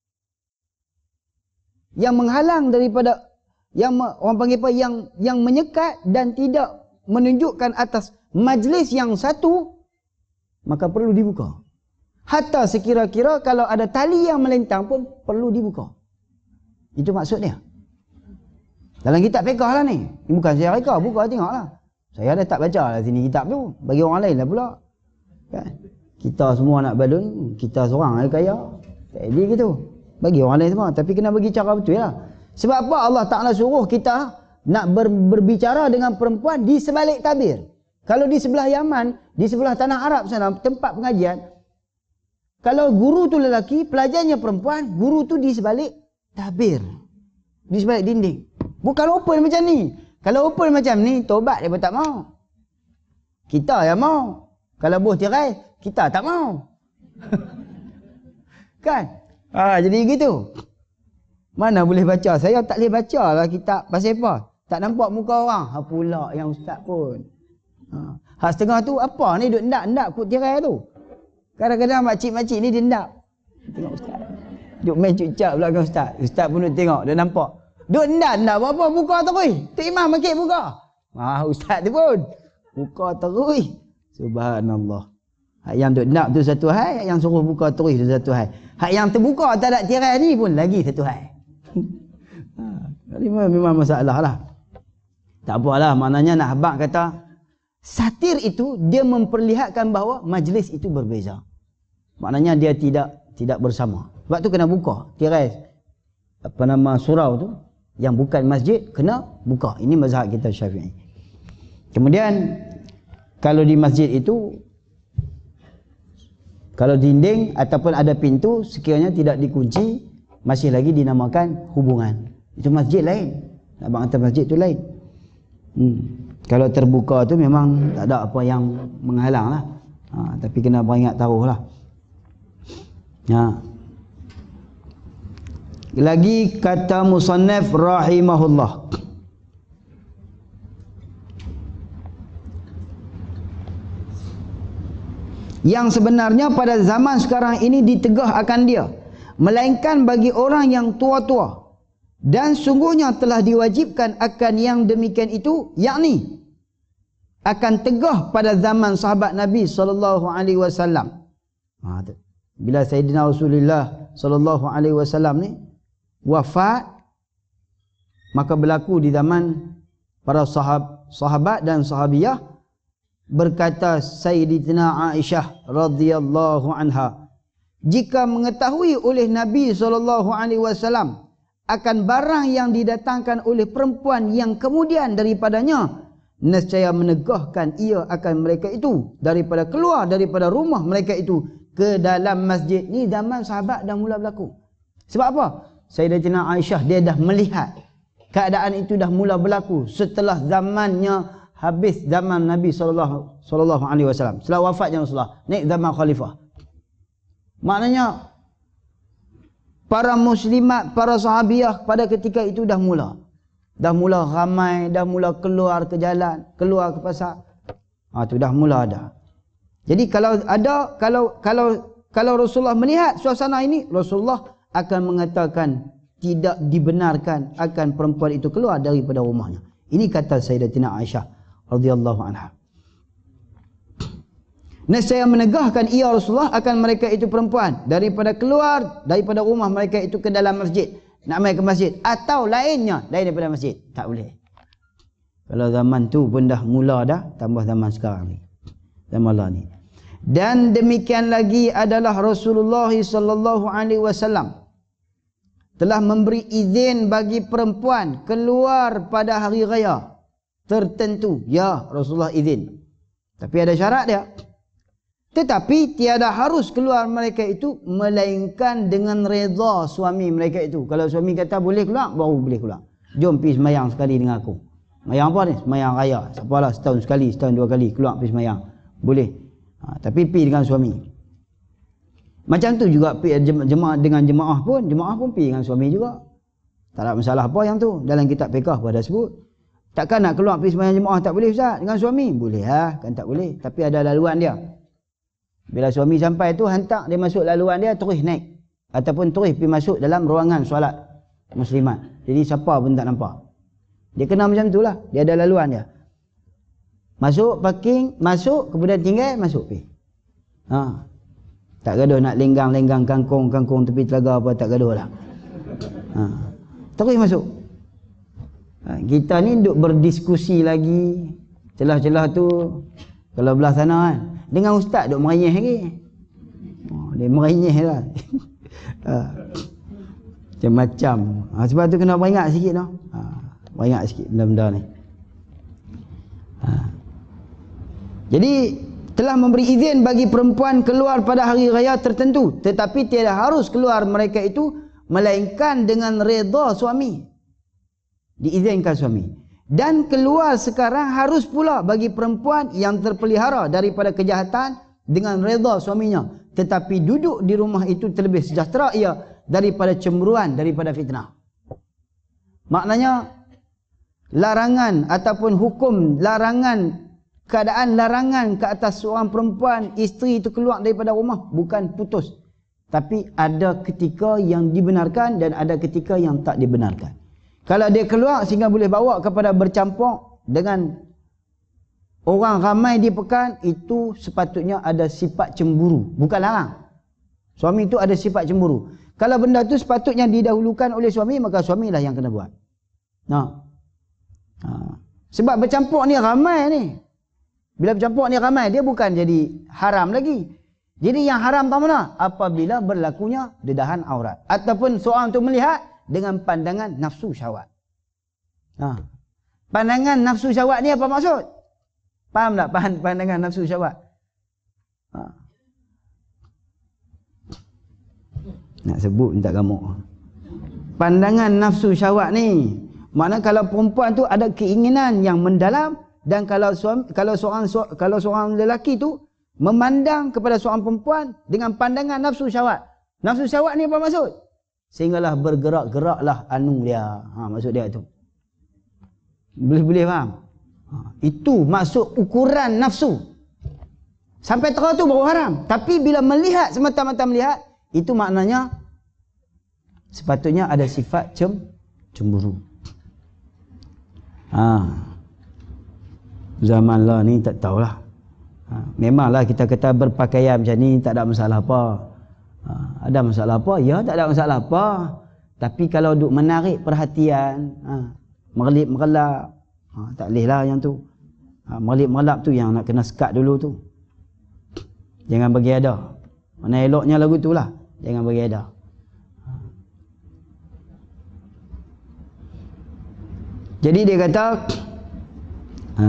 yang menghalang daripada, yang orang panggil apa, yang yang menyekat dan tidak menunjukkan atas majlis yang satu, maka perlu dibuka. Hatta sekira-kira kalau ada tali yang melentang pun perlu dibuka. Itu maksudnya. Dalam kitab fiqh lah ni. Ini bukan saya reka, buka tengoklah. Saya dah tak baca lah sini kitab tu. Bagi orang lain lah pula. Kan? Kita semua nak balun, kita seorang yang kaya. Tak jadi gitu. Bagi orang lain semua. Tapi kena bagi cara betul lah. Sebab apa Allah Ta'ala suruh kita nak ber, berbicara dengan perempuan di sebalik tabir. Kalau di sebelah Yaman, di sebelah tanah Arab sana, tempat pengajian, kalau guru tu lelaki, pelajarnya perempuan, guru tu di sebalik tabir. Di sebalik dinding. Bukan open macam ni. Kalau open macam ni, tobat dia pun tak mau. Kita yang mau. Kalau buh tirai, kita tak mau. Kan? Ha, jadi gitu. Mana boleh baca? Saya tak boleh baca lah kitab. Pasal apa? Tak nampak muka orang. Ha pula yang ustaz pun. Ha. Hak setengah tu apa ni? Duk ndak-ndak kut tirai tu. Kadang-kadang makcik-makcik ni dia ndak. Tengok ustaz. Duk main cucak belakang ustaz. Ustaz pun duk tengok. Dia nampak. Duk ndak-ndak apa-apa. Buka terus. Tok Imam makin buka. Ha, ustaz tu pun. Buka terus. Subhanallah. Hak yang duk ndak tu satu hal. Hak yang suruh buka terus tu satu hal. Hak yang terbuka tak ada tirai ni pun lagi satu hal. Ha, memang, memang masalah lah. Tak apalah. Maknanya nak habak kata. Satir itu dia memperlihatkan bahawa majlis itu berbeza. Maknanya dia tidak tidak bersama. Sebab tu kena buka tirai apa nama surau tu yang bukan masjid kena buka. Ini mazhab kita Syafi'i. Kemudian kalau di masjid itu kalau dinding ataupun ada pintu sekiranya tidak dikunci masih lagi dinamakan hubungan. Itu masjid lain. Abang kata masjid tu lain. Hmm. Kalau terbuka tu memang tak ada apa yang menghalang lah. Ha, tapi kena beringat taruh lah. Ha. Lagi kata musannaf rahimahullah. Yang sebenarnya pada zaman sekarang ini ditegah akan dia. Melainkan bagi orang yang tua-tua. Dan sungguhnya telah diwajibkan akan yang demikian itu, yakni akan tegah pada zaman sahabat Nabi sallallahu alaihi wasallam. Ha, bila Sayyidina Rasulullah sallallahu alaihi wasallam ni wafat, maka berlaku di zaman para sahab, sahabat dan sahabiyah. Berkata Sayyidatina Aisyah radhiyallahu anha, jika mengetahui oleh Nabi sallallahu alaihi wasallam akan barang yang didatangkan oleh perempuan yang kemudian daripadanya, nescaya menegahkan ia akan mereka itu daripada keluar daripada rumah mereka itu ke dalam masjid. Ni zaman sahabat dah mula berlaku. Sebab apa? Sayyidatina Aisyah dia dah melihat keadaan itu dah mula berlaku setelah zamannya habis zaman Nabi sallallahu alaihi wasallam. Setelah wafatnya Rasulullah, naik zaman khalifah. Maknanya para muslimat, para sahabiah pada ketika itu dah mula. Dah mula ramai, dah mula keluar ke jalan, keluar ke pasar. Ha, tu dah mula ada. Jadi kalau ada, kalau kalau kalau Rasulullah melihat suasana ini, Rasulullah akan mengatakan tidak dibenarkan akan perempuan itu keluar daripada rumahnya. Ini kata Sayyidatina Aisyah radhiyallahu anha. Nescaya menegahkan ia Rasulullah akan mereka itu perempuan daripada keluar daripada rumah mereka itu ke dalam masjid. Nak main ke masjid atau lainnya lain daripada masjid. Tak boleh. Kalau zaman tu pun dah mula dah, tambah zaman sekarang ni. Zaman lah ni. Dan demikian lagi adalah Rasulullah sallallahu alaihi wasallam telah memberi izin bagi perempuan keluar pada hari raya tertentu. Ya, Rasulullah izin. Tapi ada syarat dia. Tetapi tiada harus keluar mereka itu melainkan dengan reza suami mereka itu. Kalau suami kata boleh keluar, baru boleh keluar. Jom pergi semayang sekali dengan aku. Semayang apa ni? Semayang raya. Siapalah setahun sekali, setahun dua kali keluar pergi semayang. Boleh. Ha, tapi pergi dengan suami. Macam tu juga jemaah dengan jemaah pun, jemaah pun pergi dengan suami juga. Tak ada masalah apa yang tu. Dalam kitab fiqh pun ada sebut. Takkan nak keluar pergi semayang jemaah tak boleh Ustaz? Dengan suami? Boleh lah. Kan tak boleh. Tapi ada laluan dia. Bila suami sampai tu hantar dia masuk laluan dia, terus naik ataupun terus pergi masuk dalam ruangan solat muslimat. Jadi siapa pun tak nampak. Dia kena macam tu lah. Dia ada laluan dia. Masuk parking, masuk kemudian tinggal masuk pergi. Ha. Tak gaduh nak lenggang-lenggang kangkung-kangkung tepi telaga apa, tak gaduh lah. Ha. Terus masuk. Ha. Kita ni duk berdiskusi lagi celah-celah tu. Kalau belah sana kan, dengan ustaz duk merayeh lagi. dia merenyeh lah. Ha. Macam-macam. Ha, sebab tu kena beringat sikit tau. Ha, beringat sikit benda-benda ni. Ha. Jadi telah memberi izin bagi perempuan keluar pada hari raya tertentu, tetapi tiada harus keluar mereka itu melainkan dengan redha suami. Diizinkan suami. Dan keluar sekarang harus pula bagi perempuan yang terpelihara daripada kejahatan dengan redha suaminya, tetapi duduk di rumah itu terlebih sejahtera ia daripada cemburuan, daripada fitnah. Maknanya larangan ataupun hukum larangan, keadaan larangan ke atas seorang perempuan, isteri itu keluar daripada rumah bukan putus, tapi ada ketika yang dibenarkan dan ada ketika yang tak dibenarkan. Kalau dia keluar sehingga boleh bawa kepada bercampur dengan orang ramai di pekan, itu sepatutnya ada sifat cemburu, bukan larang. Suami itu ada sifat cemburu. Kalau benda tu sepatutnya didahulukan oleh suami, maka suamilah yang kena buat. Nah. Ha. Sebab bercampur ni ramai ni. Bila bercampur ni ramai, dia bukan jadi haram lagi. Jadi yang haram tahu mana? Apabila berlakunya dedahan aurat. Ataupun seorang tu melihat dengan pandangan nafsu syahwat. Ha. Pandangan nafsu syahwat ni apa maksud? Faham tak pandangan nafsu syahwat? Ha. Nak sebut minta gamuk. Pandangan nafsu syahwat ni, makna kalau perempuan tu ada keinginan yang mendalam, dan kalau suami, kalau seorang kalau seorang lelaki tu memandang kepada seorang perempuan dengan pandangan nafsu syahwat. Nafsu syahwat ni apa maksud? Sehinggalah bergerak-geraklah anu dia. Ha, maksud dia tu. Boleh-boleh faham? Ha, itu maksud ukuran nafsu. Sampai terang tu baru haram. Tapi bila melihat, semata-mata melihat, itu maknanya sepatutnya ada sifat cem, cemburu. Ha. Zaman lah ni tak tahulah. Ha. Memanglah kita kata berpakaian macam ni tak ada masalah apa. Ha. Ada masalah apa? Ya, tak ada masalah apa. Tapi kalau duk menarik perhatian, ha, merelip-merelap, ha, tak boleh lah yang tu. Ha, merelip-merelap tu yang nak kena sekat dulu tu. Jangan bagi ada. Mana eloknya lagu tu lah. Jangan bagi ada. Jadi dia kata, ha,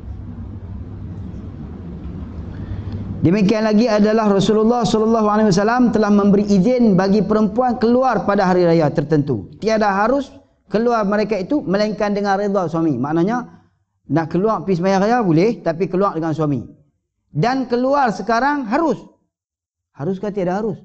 demikian lagi adalah Rasulullah sallallahu alaihi wasallam telah memberi izin bagi perempuan keluar pada hari raya tertentu. Tiada harus keluar mereka itu melainkan dengan redha suami. Maknanya nak keluar pergi sembahyang raya boleh, tapi keluar dengan suami. Dan keluar sekarang harus. Haruskah tiada harus?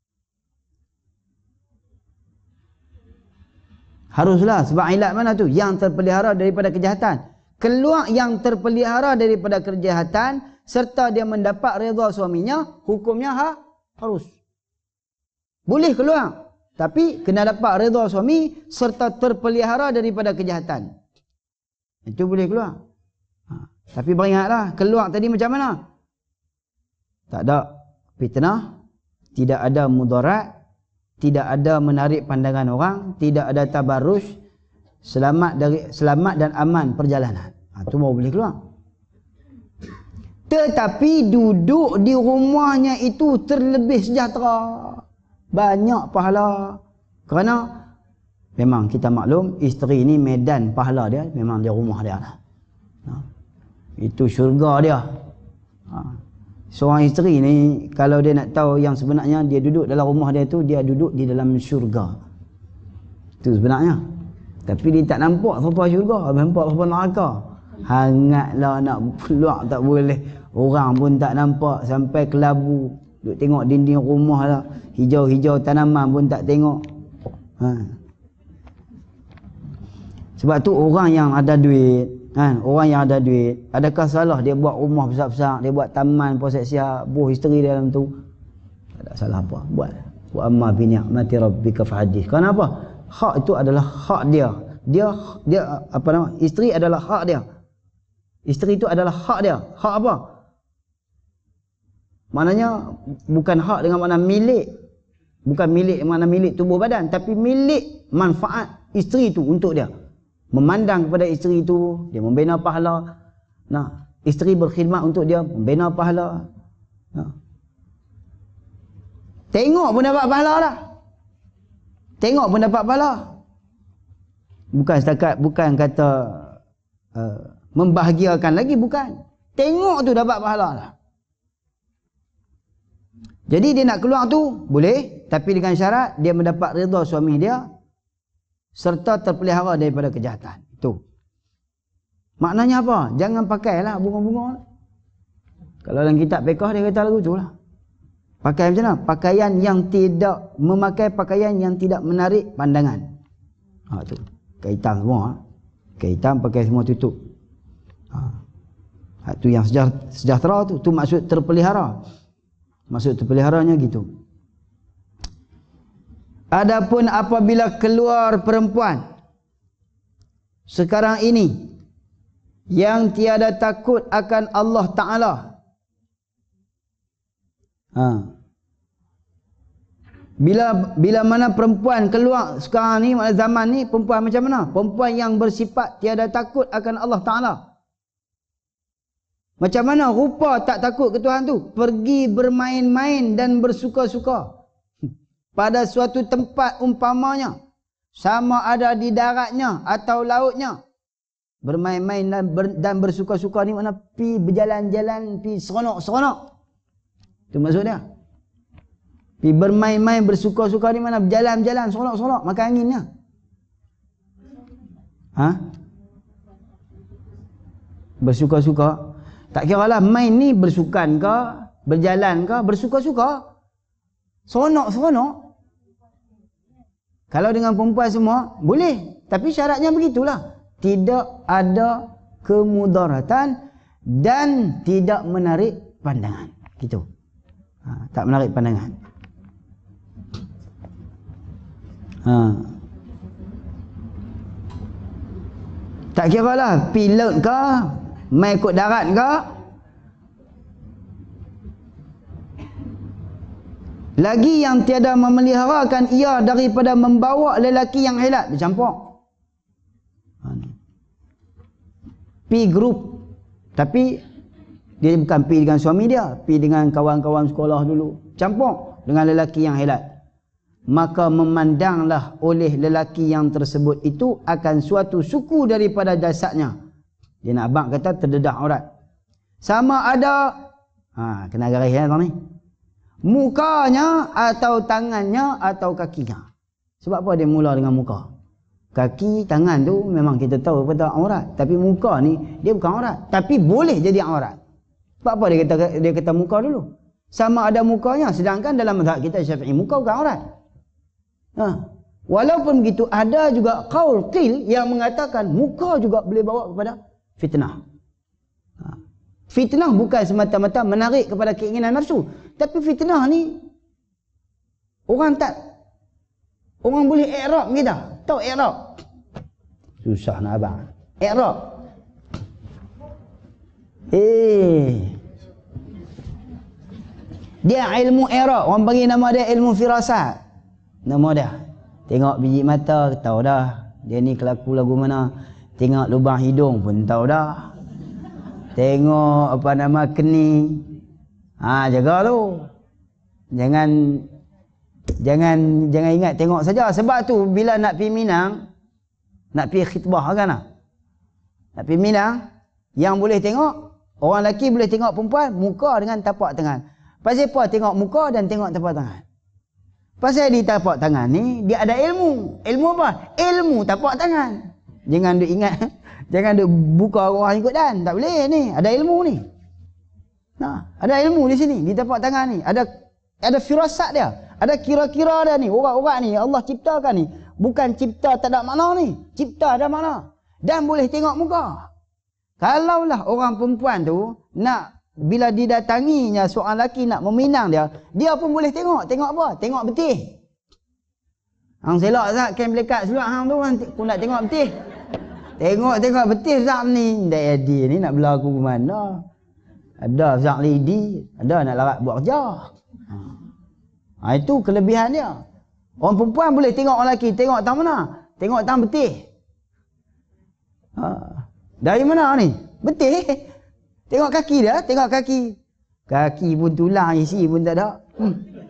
Haruslah, sebab ilat mana tu? Yang terpelihara daripada kejahatan. Keluar yang terpelihara daripada kejahatan serta dia mendapat redha suaminya, hukumnya ha, harus. Boleh keluar, tapi kena dapat redha suami serta terpelihara daripada kejahatan. Itu boleh keluar. Ha, tapi beringatlah, keluar tadi macam mana? Tak ada fitnah, tidak ada mudarat, tidak ada menarik pandangan orang, tidak ada tabarruj, selamat dari selamat dan aman perjalanan. Ha, tu baru boleh keluar. Tetapi duduk di rumahnya itu terlebih sejahtera, banyak pahala. Kerana memang kita maklum isteri ni medan pahala dia, memang dia rumah dia. Ha, itu syurga dia. Ha. Seorang isteri ni kalau dia nak tahu yang sebenarnya, dia duduk dalam rumah dia tu, dia duduk di dalam syurga. Itu sebenarnya. Tapi dia tak nampak apa syurga, nampak apa neraka. Hangatlah nak keluar tak boleh. Orang pun tak nampak, sampai kelabu. Duk tengok dinding rumah lah, hijau-hijau tanaman pun tak tengok. Ha. Sebab tu orang yang ada duit, kan, orang yang ada duit, adakah salah dia buat rumah besar-besar, dia buat taman puas siap, buh isteri dalam tu? Tak ada salah apa, buat. Wa amma bi ni'mati rabbika fahadith. Kenapa? Hak itu adalah hak dia. Dia dia apa nama? Isteri adalah hak dia. Isteri itu adalah hak dia. Hak apa? Maknanya bukan hak dengan makna milik. Bukan milik makna milik tubuh badan, tapi milik manfaat isteri itu untuk dia. Memandang kepada isteri itu, dia membina pahala. Nah, isteri berkhidmat untuk dia, membina pahala. Nah. Tengok pun dapat pahala dah. Tengok pun dapat pahala. Bukan setakat, bukan kata uh, membahagiakan lagi, bukan. Tengok tu dapat pahala dah. Jadi dia nak keluar tu boleh, tapi dengan syarat dia mendapat redha suami dia serta terpelihara daripada kejahatan. Itu. Maknanya apa? Jangan pakailah bunga-bunga. Kalau dalam kitab fiqh dia kata lagu tu lah. Pakai macam mana? Pakaian yang tidak, memakai pakaian yang tidak menarik pandangan. Ha tu. Pakai hitam semua. Pakai hitam, pakai semua tutup. Ha. Tu yang sejahtera tu. Tu maksud terpelihara. Maksud terpeliharanya gitu. Adapun apabila keluar perempuan sekarang ini yang tiada takut akan Allah Ta'ala, ha. Bila bila mana perempuan keluar sekarang ni, zaman ni, perempuan macam mana? Perempuan yang bersifat tiada takut akan Allah Ta'ala. Macam mana rupa tak takut ke Tuhan tu? Pergi bermain-main dan bersuka-suka pada suatu tempat umpamanya, sama ada di daratnya atau lautnya. Bermain-main dan, ber, dan bersuka-suka ni mana? Pi berjalan-jalan, pi seronok-seronok. Itu maksud dia. Pi bermain-main bersuka-suka ni mana? Berjalan-jalan seronok-seronok, makan anginnya. Ha? Bersuka-suka. Tak kira lah main ni bersukan ke, berjalan ke, bersuka-suka. Seronok-seronok. Kalau dengan perempuan semua, boleh. Tapi syaratnya begitulah. Tidak ada kemudaratan dan tidak menarik pandangan. Gitu. Ha, tak menarik pandangan. Ha. Tak kira lah pilot ke, main ikut darat ke, lagi yang tiada memeliharakan ia daripada membawa lelaki yang helat. Bercampur. Pi grup, tapi dia bukan pi dengan suami dia, pi dengan kawan-kawan sekolah dulu, campur dengan lelaki yang helat. Maka memandanglah oleh lelaki yang tersebut itu akan suatu suku daripada jasadnya. Dia nak abang kata terdedah aurat. Sama ada, ha, kena garis ya tuan ni, mukanya atau tangannya atau kakinya. Sebab apa dia mula dengan muka? Kaki, tangan tu memang kita tahu kata aurat. Tapi muka ni dia bukan aurat, tapi boleh jadi aurat. Sebab apa dia kata dia kata muka dulu? Sama ada mukanya, sedangkan dalam mazhab kita Syafi'i muka bukan aurat. Ha. Walaupun begitu ada juga qaul qil yang mengatakan muka juga boleh bawa kepada fitnah. Ha. Fitnah bukan semata-mata menarik kepada keinginan nafsu, tapi fitnah ni orang tak, orang boleh i'rab kita. Tahu i'rab? Susah nak abang. I'rab. Eh. Dia ilmu i'rab. Orang bagi nama dia ilmu firasat. Nama dia. Tengok biji mata, tahu dah. Dia ni kelaku lagu mana. Tengok lubang hidung pun tahu dah. Tengok apa nama kening. Ha, jaga tu. Jangan Jangan jangan ingat tengok saja. Sebab tu bila nak pergi Minang, nak pergi khitbah kan lah. Nak pergi Minang, yang boleh tengok, orang lelaki boleh tengok perempuan, muka dengan tapak tangan. Pasal apa tengok muka dan tengok tapak tangan? Pasal di tapak tangan ni, dia ada ilmu. Ilmu apa? Ilmu tapak tangan. Jangan duk ingat, jangan duk buka orang ikut dan. Tak boleh ni, ada ilmu ni. Nah, ada ilmu di sini, di tapak tangan ni. Ada ada firasat dia. Ada kira-kira dia ni, urat-urat ni Allah ciptakan ni. Bukan cipta tak ada makna ni, cipta ada makna. Dan boleh tengok muka. Kalaulah orang perempuan tu nak, bila didatanginya seorang lelaki nak meminang dia, dia pun boleh tengok. Tengok apa? Tengok betih. Hang selak Zat kain melekat seluar hang tu, aku nak tengok betih. Tengok-tengok betih Zat ni. Dah jadi ni nak berlaku ke mana? Ada Zat lady, ada nak larat buat kerja. Ha, itu kelebihan dia. Orang perempuan boleh tengok orang lelaki. Tengok tang mana? Tengok tang betih. Ha, dari mana ni? Betih. Tengok kaki dia. Tengok kaki. Kaki pun tulang isi pun tak ada. Hmm.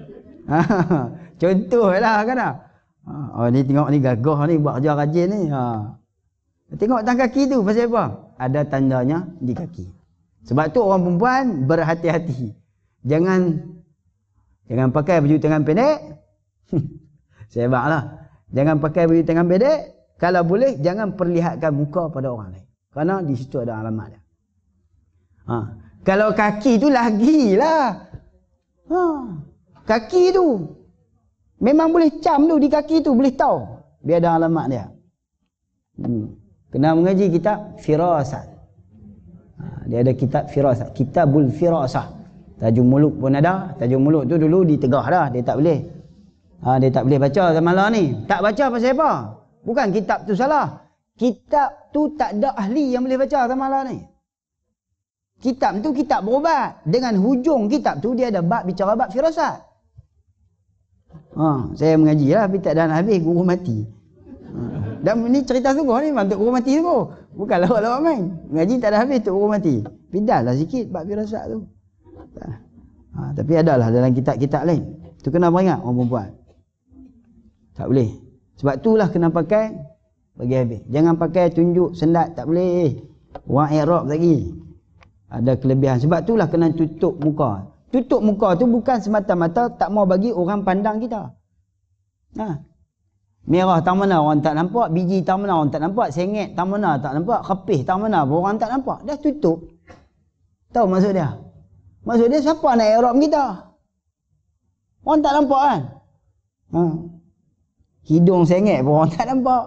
Contohlah kan dah. Oh ni tengok ni gagah ni buat kerja rajin ni. Ha. Tengok tangan kaki tu pasal apa? Ada tandanya di kaki. Sebab tu orang perempuan berhati-hati. Jangan jangan pakai baju tangan pendek. Sebablah. Jangan pakai baju tangan pendek. Kalau boleh jangan perlihatkan muka pada orang lain. Kerana di situ ada alamat dia. Ha. Kalau kaki tu lagilah. Ha. Kaki tu memang boleh cam tu di kaki tu, boleh tahu. Biar ada alamat dia. Hmm. Kena mengaji kitab Firasat. Ha, dia ada kitab Firasat, Kitabul Firasah. Tajuk muluk pun ada. Tajuk muluk tu dulu ditegah dah, dia tak boleh. Ha, dia tak boleh baca zaman lah ni. Tak baca pasal apa? Bukan kitab tu salah. Kitab tu tak ada ahli yang boleh baca zaman lah ni. Kitab tu kitab berubat. Dengan hujung kitab tu dia ada bab bicara bab firasat. Ha, saya mengaji lah, tapi tak dah nak habis, guru mati. Ha. Dan ni cerita sungguh ni, untuk guru mati sungguh. Bukan lawak-lawak main. Mengaji tak dah habis, untuk guru mati. Pindah lah sikit bab firasat tu. Ha, tapi adalah dalam kitab-kitab lain. Tu kena beringat orang perempuan. Tak boleh. Sebab itulah kena pakai bagi habis. Jangan pakai tunjuk sendat, tak boleh. Orang Arab lagi. Ada kelebihan. Sebab itulah kena tutup muka. Tutup muka tu bukan semata-mata tak mau bagi orang pandang kita. Ha. Merah tak mana orang tak nampak, biji tak mana orang tak nampak, sengit tak mana tak nampak, kepih tak mana orang tak nampak. Dah tutup. Tahu maksud dia? Maksud dia siapa nak Arab kita? Orang tak nampak kan? Ha. Hidung sengit pun orang tak nampak.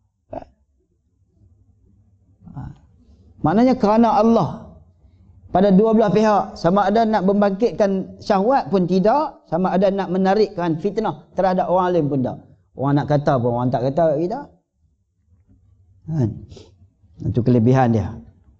Ha. Maknanya kerana Allah pada dua belah pihak, sama ada nak membangkitkan syahwat pun tidak, sama ada nak menarikkan fitnah terhadap orang lain pun tak. Orang nak kata pun orang tak kata kita. Kan? Itu kelebihan dia.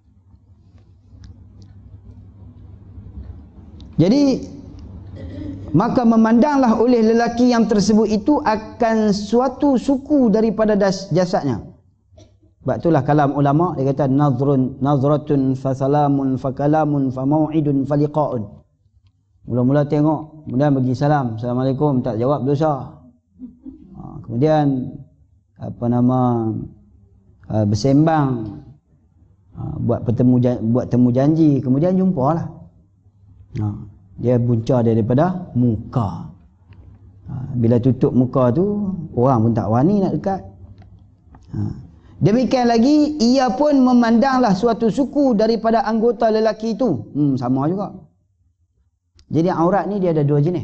Jadi maka memandanglah oleh lelaki yang tersebut itu akan suatu suku daripada das, jasadnya. Sebab itulah kalam ulama dia kata nazrun nazratun fa salamun fa kalamun fa mau'idun fa liqa'un. Mula-mula tengok, kemudian bagi salam, assalamualaikum, tak jawab dosa. Ha, kemudian apa nama uh, bersembang, uh, buat bertemu buat temu janji, kemudian jumpalah. Ha, dia punca dia daripada muka. Ha, bila tutup muka tu orang pun tak wani nak dekat. Ha. Demikian lagi, ia pun memandanglah suatu suku daripada anggota lelaki itu. Hmm, sama juga. Jadi aurat ni dia ada dua jenis.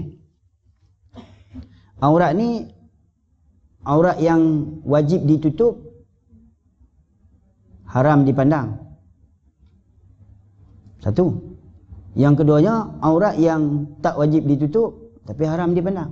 Aurat ni, aurat yang wajib ditutup, haram dipandang. Satu. Yang keduanya, aurat yang tak wajib ditutup, tapi haram dipandang.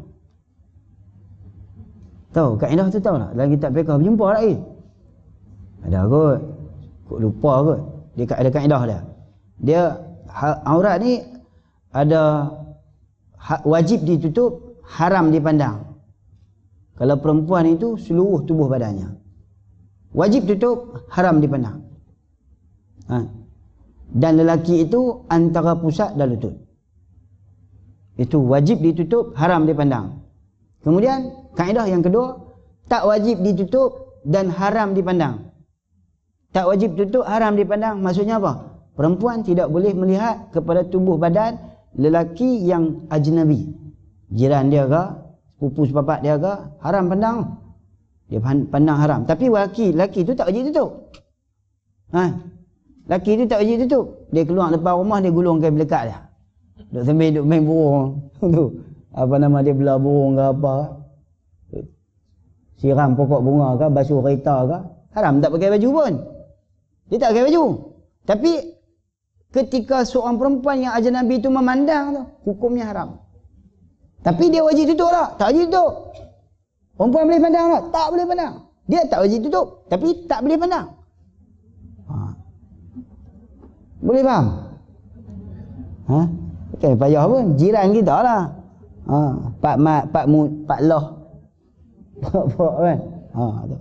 Tahu, kaedah tu tahu tak? Dalam kitab fiqh berjumpa tak lagi? Ada kot. Kok lupa kot. Dia ada kaedah dia. Dia ha, aurat ni ada ha, wajib ditutup, haram dipandang. Kalau perempuan itu seluruh tubuh badannya. Wajib tutup, haram dipandang. Ha. Dan lelaki itu antara pusat dan lutut. Itu wajib ditutup, haram dipandang. Kemudian kaedah yang kedua, tak wajib ditutup dan haram dipandang. Tak wajib tutup, haram dipandang. Maksudnya apa? Perempuan tidak boleh melihat kepada tubuh badan lelaki yang ajnabi. Jiran dia ke, sepupu sepapak dia ke, haram pandang. Dia pandang haram. Tapi lelaki, lelaki tu tak wajib tutup. Ha? Lelaki tu tak wajib tutup. Dia keluar depan rumah, dia gulung kain melekat dia. Duk sambil duk main burung. Tu. Apa nama dia, belah burung ke apa. Siram pokok bunga ke, basuh kereta ke. Haram tak pakai baju pun. Dia tak pakai baju. Tapi ketika seorang perempuan yang ajnabi itu memandang tu, hukumnya haram. Tapi dia wajib tutup tak? Tak wajib tutup. Perempuan boleh pandang tak? Tak boleh pandang. Dia tak wajib tutup, tapi tak boleh pandang. Ha. Boleh faham? Ha? Bukan payah pun. Jiran kita lah. Ha. Pak mat, pak mut, pak loh. Pak-pak kan? Ha, tu.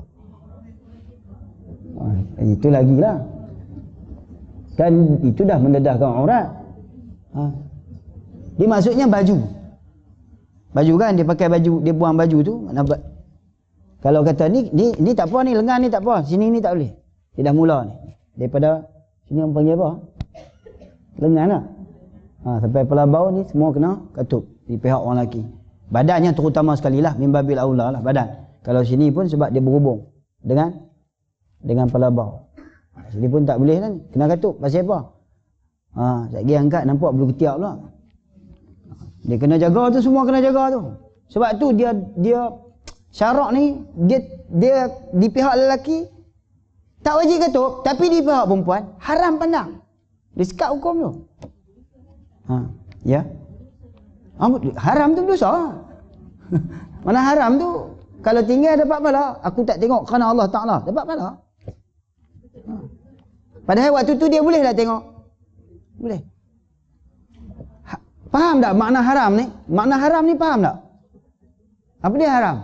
Ha, itu lagi lah. Kan itu dah mendedahkan aurat. Ha. Dia maksudnya baju. Baju kan, dia pakai baju, dia buang baju tu. Nampak? Kalau kata ni, ni ni tak apa ni, lengan ni tak apa, sini ni tak boleh. Dia dah mula ni. Daripada sini orang panggil apa? Lengan lah. Ha, sampai pelabau ni semua kena katup di pihak orang lelaki. Badannya terutama sekali lah, mimbabil aula lah badan. Kalau sini pun sebab dia berhubung dengan dengan pelabau. Ha, sini pun tak boleh kan, kena katup. Pasal apa? Ha, sekali angkat nampak bulu ketiak pula. Dia kena jaga tu, semua kena jaga tu. Sebab tu dia dia syarak ni dia dia di pihak lelaki tak wajib katup, tapi di pihak perempuan haram pandang. Dia sekat hukum tu. Ha, ya. Haram tu dosa. Mana haram tu kalau tinggal dapat pahala. Aku tak tengok kerana Allah Taala, dapat pahala. Ha. Padahal waktu tu dia boleh tak tengok? Boleh. Ha, faham tak makna haram ni? Makna haram ni faham tak? Apa dia haram?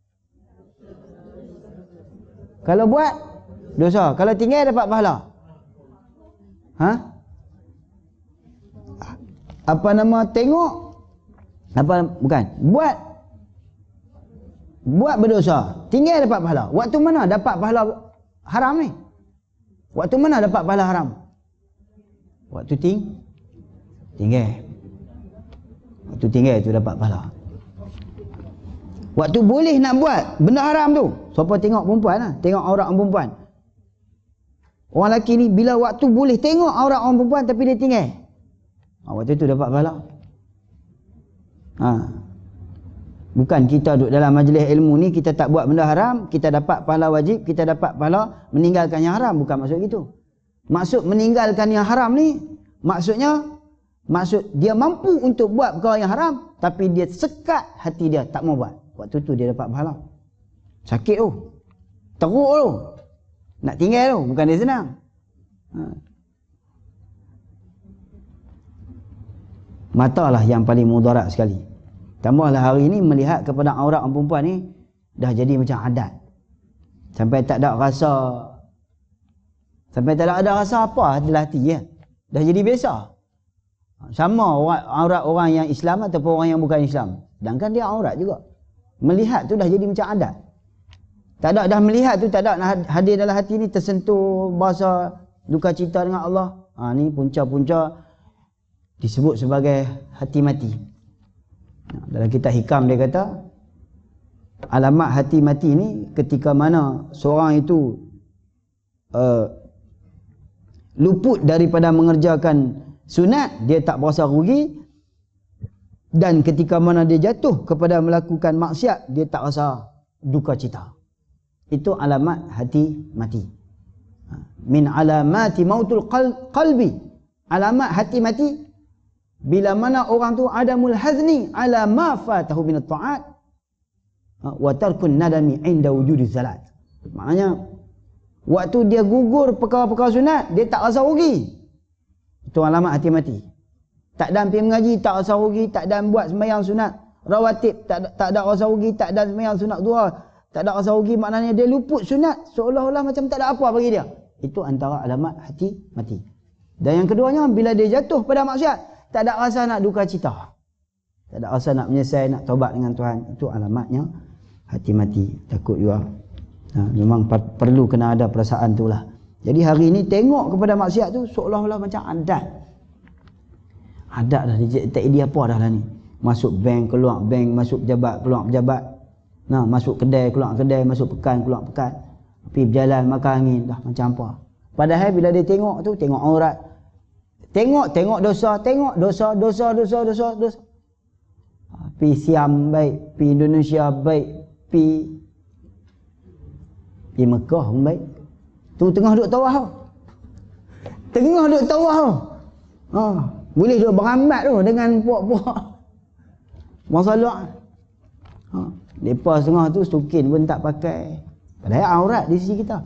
Kalau buat dosa, kalau tinggal dapat pahala. Ha? Apa nama tengok? Apa bukan? Buat buat berdosa, tinggal dapat pahala. Waktu mana dapat pahala haram ni? Waktu mana dapat pahala haram? Waktu ting tinggal. Waktu tinggal tu dapat pahala. Waktu boleh nak buat benda haram tu, siapa tengok perempuan lah, tengok aurat orang perempuan. Orang lelaki ni bila waktu boleh tengok aurat orang perempuan tapi dia tinggal, ha, waktu tu dapat pahala. Ha. Bukan kita duduk dalam majlis ilmu ni kita tak buat benda haram, kita dapat pahala wajib, kita dapat pahala meninggalkan yang haram. Bukan maksud gitu. Maksud meninggalkan yang haram ni maksudnya, maksud dia mampu untuk buat perkara yang haram tapi dia sekat hati dia tak mau buat. Waktu tu dia dapat pahala. Sakit tu, teruk tu, nak tinggal tu, bukan dia senang. Ha. Mata lah yang paling mudarat sekali. Tambahlah hari ni melihat kepada aurat orang perempuan ni dah jadi macam adat. Sampai tak ada rasa, sampai tak ada, ada rasa apa dalam hati ya. Dah jadi biasa. Sama orang, aurat orang yang Islam ataupun orang yang bukan Islam. Sedangkan dia aurat juga. Melihat tu dah jadi macam adat. Tak ada, dah melihat tu tak ada nak hadir dalam hati ni, tersentuh bahasa duka cita dengan Allah. Ha, ni punca-punca disebut sebagai hati mati. Dalam kitab hikam dia kata alamat hati mati ni ketika mana seorang itu uh, luput daripada mengerjakan sunat, dia tak berasa rugi, dan ketika mana dia jatuh kepada melakukan maksiat, dia tak rasa duka cita. Itu alamat hati mati. Min alamati mautul qalbi. Alamat hati mati bila mana orang tu adamul hazni ala ma fatahu min at-ta'at wa tarkun nadami inda wujudi zalat. Maknanya waktu dia gugur perkara-perkara sunat, dia tak rasa rugi. Itu alamat hati mati. Tak dan pergi mengaji tak rasa rugi, tak dan buat sembahyang sunat rawatib tak tak ada rasa rugi, tak dan sembahyang sunat duha tak ada rasa rugi, maknanya dia luput sunat seolah-olah macam tak ada apa bagi dia. Itu antara alamat hati mati. Dan yang keduanya, bila dia jatuh pada maksiat, tak ada rasa nak duka cita, tak ada rasa nak menyesal, nak taubat dengan Tuhan. Itu alamatnya hati mati. Takut juga. Ha, memang perlu kena ada perasaan tu lah. Jadi hari ni tengok kepada maksiat tu seolah-olah macam adat. Adat dah, dia tak idea apa dah lah ni. Masuk bank, keluar bank, masuk pejabat, keluar pejabat. Nah, masuk kedai, keluar kedai, masuk pekan, keluar pekan. Pergi berjalan, makan angin, dah macam apa. Padahal bila dia tengok tu, tengok aurat. Tengok, tengok dosa, tengok dosa, dosa, dosa, dosa, dosa. Pi Siam baik, pi Indonesia baik, pi pi Mekah pun baik. Tengah-tengah duk tawaf tu. Tengah duk tawaf tu. Ha, boleh duk berambat tu dengan puak-puak masalah. Ha, depa setengah tu sukin pun tak pakai. Padahal aurat di sisi kita.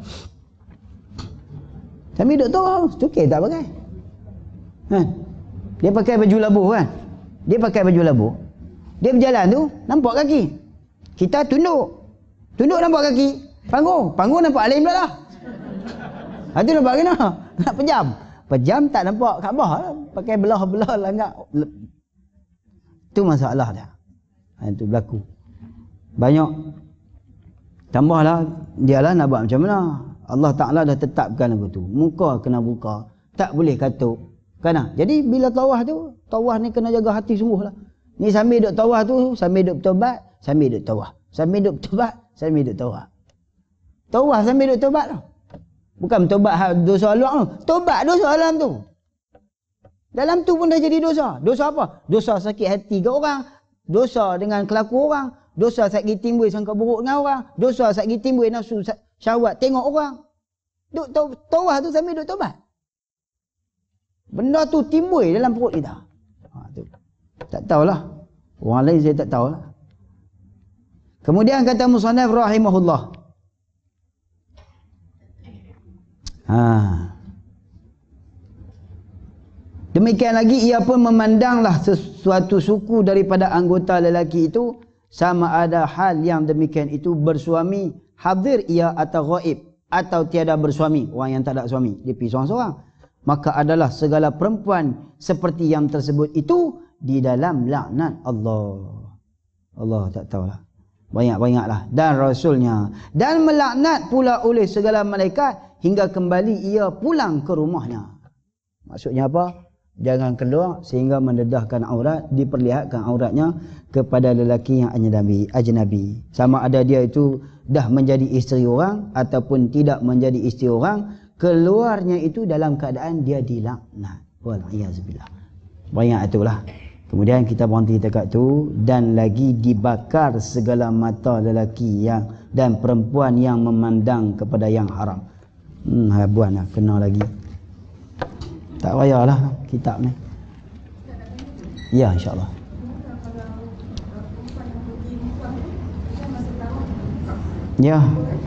Tapi duk tawaf, sukin tak pakai. Ha. Dia pakai baju labuh kan. Dia pakai baju labuh. Dia berjalan tu nampak kaki. Kita tunduk. Tunduk nampak kaki. Panggung, panggung nampak alim pula lah. Ha tu nampak kena. Nak pejam. Pejam tak nampak Kaabah lah. Pakai belah-belah langgar. Tu masalah dia. Ha, itu berlaku. Banyak. Tambahlah, dialah nak buat macam mana. Allah Ta'ala dah tetapkan apa tu. Muka kena buka. Tak boleh katuk. Kan? Jadi bila tawaf tu, tawaf ni kena jaga hati sungguh lah. Ni sambil duduk tawaf tu, sambil duduk bertobat, sambil duduk tawaf. Sambil duduk bertobat, sambil duduk tawaf. Tawaf sambil duduk tobat tu. Bukan bertobat dosa luar tu. Tobat dosa dalam tu. Dalam tu pun dah jadi dosa. Dosa apa? Dosa sakit hati ke orang. Dosa dengan kelaku orang. Dosa sakit timbul sangka buruk dengan orang. Dosa sakit timbul nafsu syahwat tengok orang. Duk tawaf tu sambil duk tobat. Benda tu timbul dalam perut kita. Ha, tu. Tak tahulah. Orang lain saya tak tahulah. Kemudian kata musannaf rahimahullah. Ha. Demikian lagi ia pun memandanglah sesuatu suku daripada anggota lelaki itu sama ada hal yang demikian itu bersuami hadir ia atau ghaib atau tiada bersuami, orang yang tak ada suami dia pergi seorang-seorang, maka adalah segala perempuan seperti yang tersebut itu di dalam laknat Allah. Allah tak tahulah. Banyak-banyaklah dan Rasulnya dan melaknat pula oleh segala malaikat hingga kembali ia pulang ke rumahnya. Maksudnya apa? Jangan keluar sehingga mendedahkan aurat, diperlihatkan auratnya kepada lelaki yang ajnabi, ajnabi. Sama ada dia itu dah menjadi isteri orang ataupun tidak menjadi isteri orang, keluarnya itu dalam keadaan dia dilaknat. Wal-iyazubillah. Banyak itulah. Kemudian kita berhenti dekat tu, dan lagi dibakar segala mata lelaki yang dan perempuan yang memandang kepada yang haram. Hmm, habuan lah, kena lagi. Tak payahlah kitab ni. Ya, insyaAllah. Ya.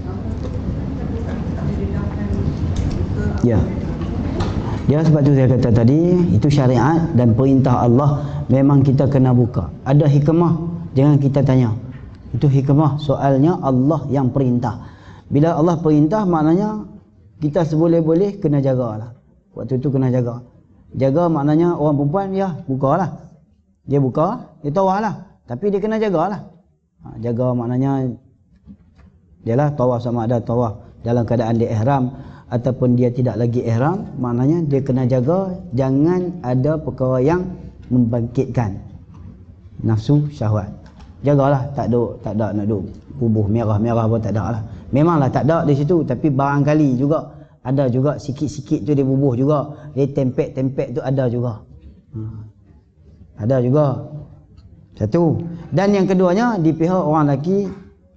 Ya. Ya, sebab tu saya kata tadi, itu syariat dan perintah Allah memang kita kena buka. Ada hikmah, jangan kita tanya. Itu hikmah, soalnya Allah yang perintah. Bila Allah perintah, maknanya kita seboleh-boleh kena jagalah. Waktu tu kena jaga. Jaga maknanya orang perempuan, ya, bukalah. Dia buka, dia tawaf lah. Tapi dia kena jagalah. Ha, jaga maknanya, dialah tawaf sama ada tawaf dalam keadaan dia ihram ataupun dia tidak lagi ihram, maknanya dia kena jaga jangan ada perkara yang membangkitkan nafsu syahwat. Jagalah, tak ada tak ada nak duk bubuh merah-merah pun tak ada lah. Memanglah tak ada di situ, tapi barangkali juga ada juga sikit-sikit tu dia bubuh juga, dia tempek-tempek tu ada juga. Ha. Ada juga. Satu. Dan yang keduanya di pihak orang lelaki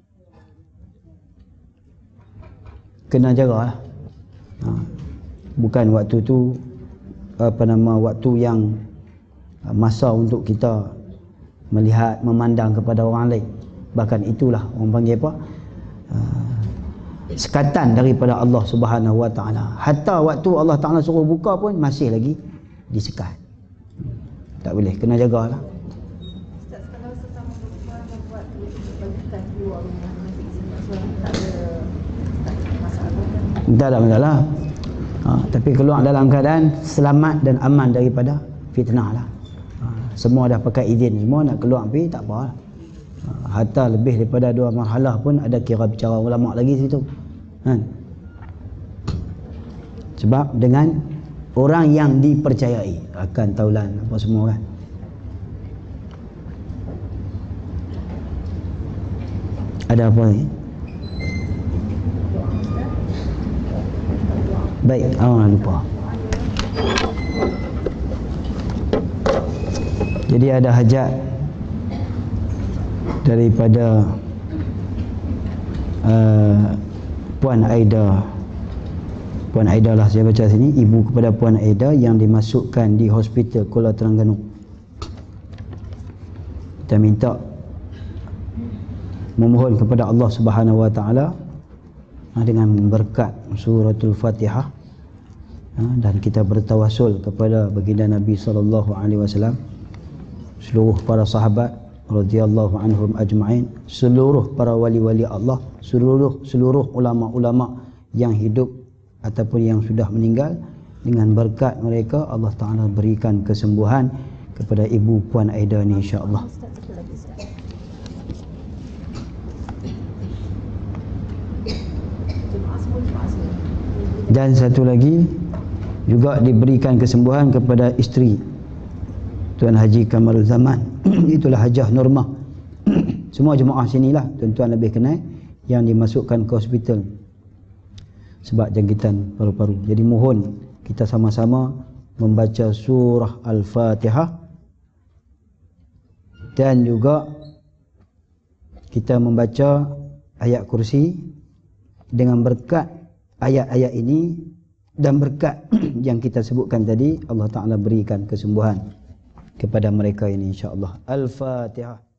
kena jagalah. Ha. Bukan waktu tu apa nama waktu yang masa untuk kita melihat, memandang kepada orang lain. Bahkan itulah orang panggil apa? Uh, sekatan daripada Allah Subhanahu Wa Taala. Hatta waktu Allah Taala suruh buka pun masih lagi disekat. Tak boleh, kena jagalah. Ustaz, kalau sesama perempuan membuat kebajikan keluar rumah masih seorang tak ada tak ada masalah kan? Tak ada masalah. Ha, tapi keluar dalam keadaan selamat dan aman daripada fitnah lah. Ha, semua dah pakai izin, semua nak keluar pergi tak apa lah. Ha, hatta lebih daripada dua marhalah pun ada kira bicara ulama lagi situ. Ha. Sebab dengan orang yang dipercayai akan taulan apa semua kan. Ada apa ni? Baik, awak lupa. Jadi ada hajat daripada uh, Puan Aida. Puan Aida lah saya baca sini, ibu kepada Puan Aida yang dimasukkan di hospital Kuala Terengganu. Kita minta memohon kepada Allah Subhanahu Wa Taala dengan berkat suratul Fatihah, dan kita bertawassul kepada baginda Nabi sallallahu alaihi wasallam, seluruh para sahabat radhiyallahu anhum ajma'in, seluruh para wali-wali Allah, seluruh seluruh ulama-ulama yang hidup ataupun yang sudah meninggal. Dengan berkat mereka Allah Taala berikan kesembuhan kepada ibu Puan Aida ni insya-Allah. Dan satu lagi juga diberikan kesembuhan kepada isteri Tuan Haji Kamarul Zaman. Itulah Hajah Normah. Semua jemaah sinilah tuan-tuan lebih kenal yang dimasukkan ke hospital sebab jangkitan paru-paru. Jadi mohon kita sama-sama membaca surah Al-Fatihah dan juga kita membaca ayat kursi dengan berkat ayat-ayat ini dan berkat yang kita sebutkan tadi, Allah Ta'ala berikan kesembuhan kepada mereka ini insya-Allah. Al-Fatihah.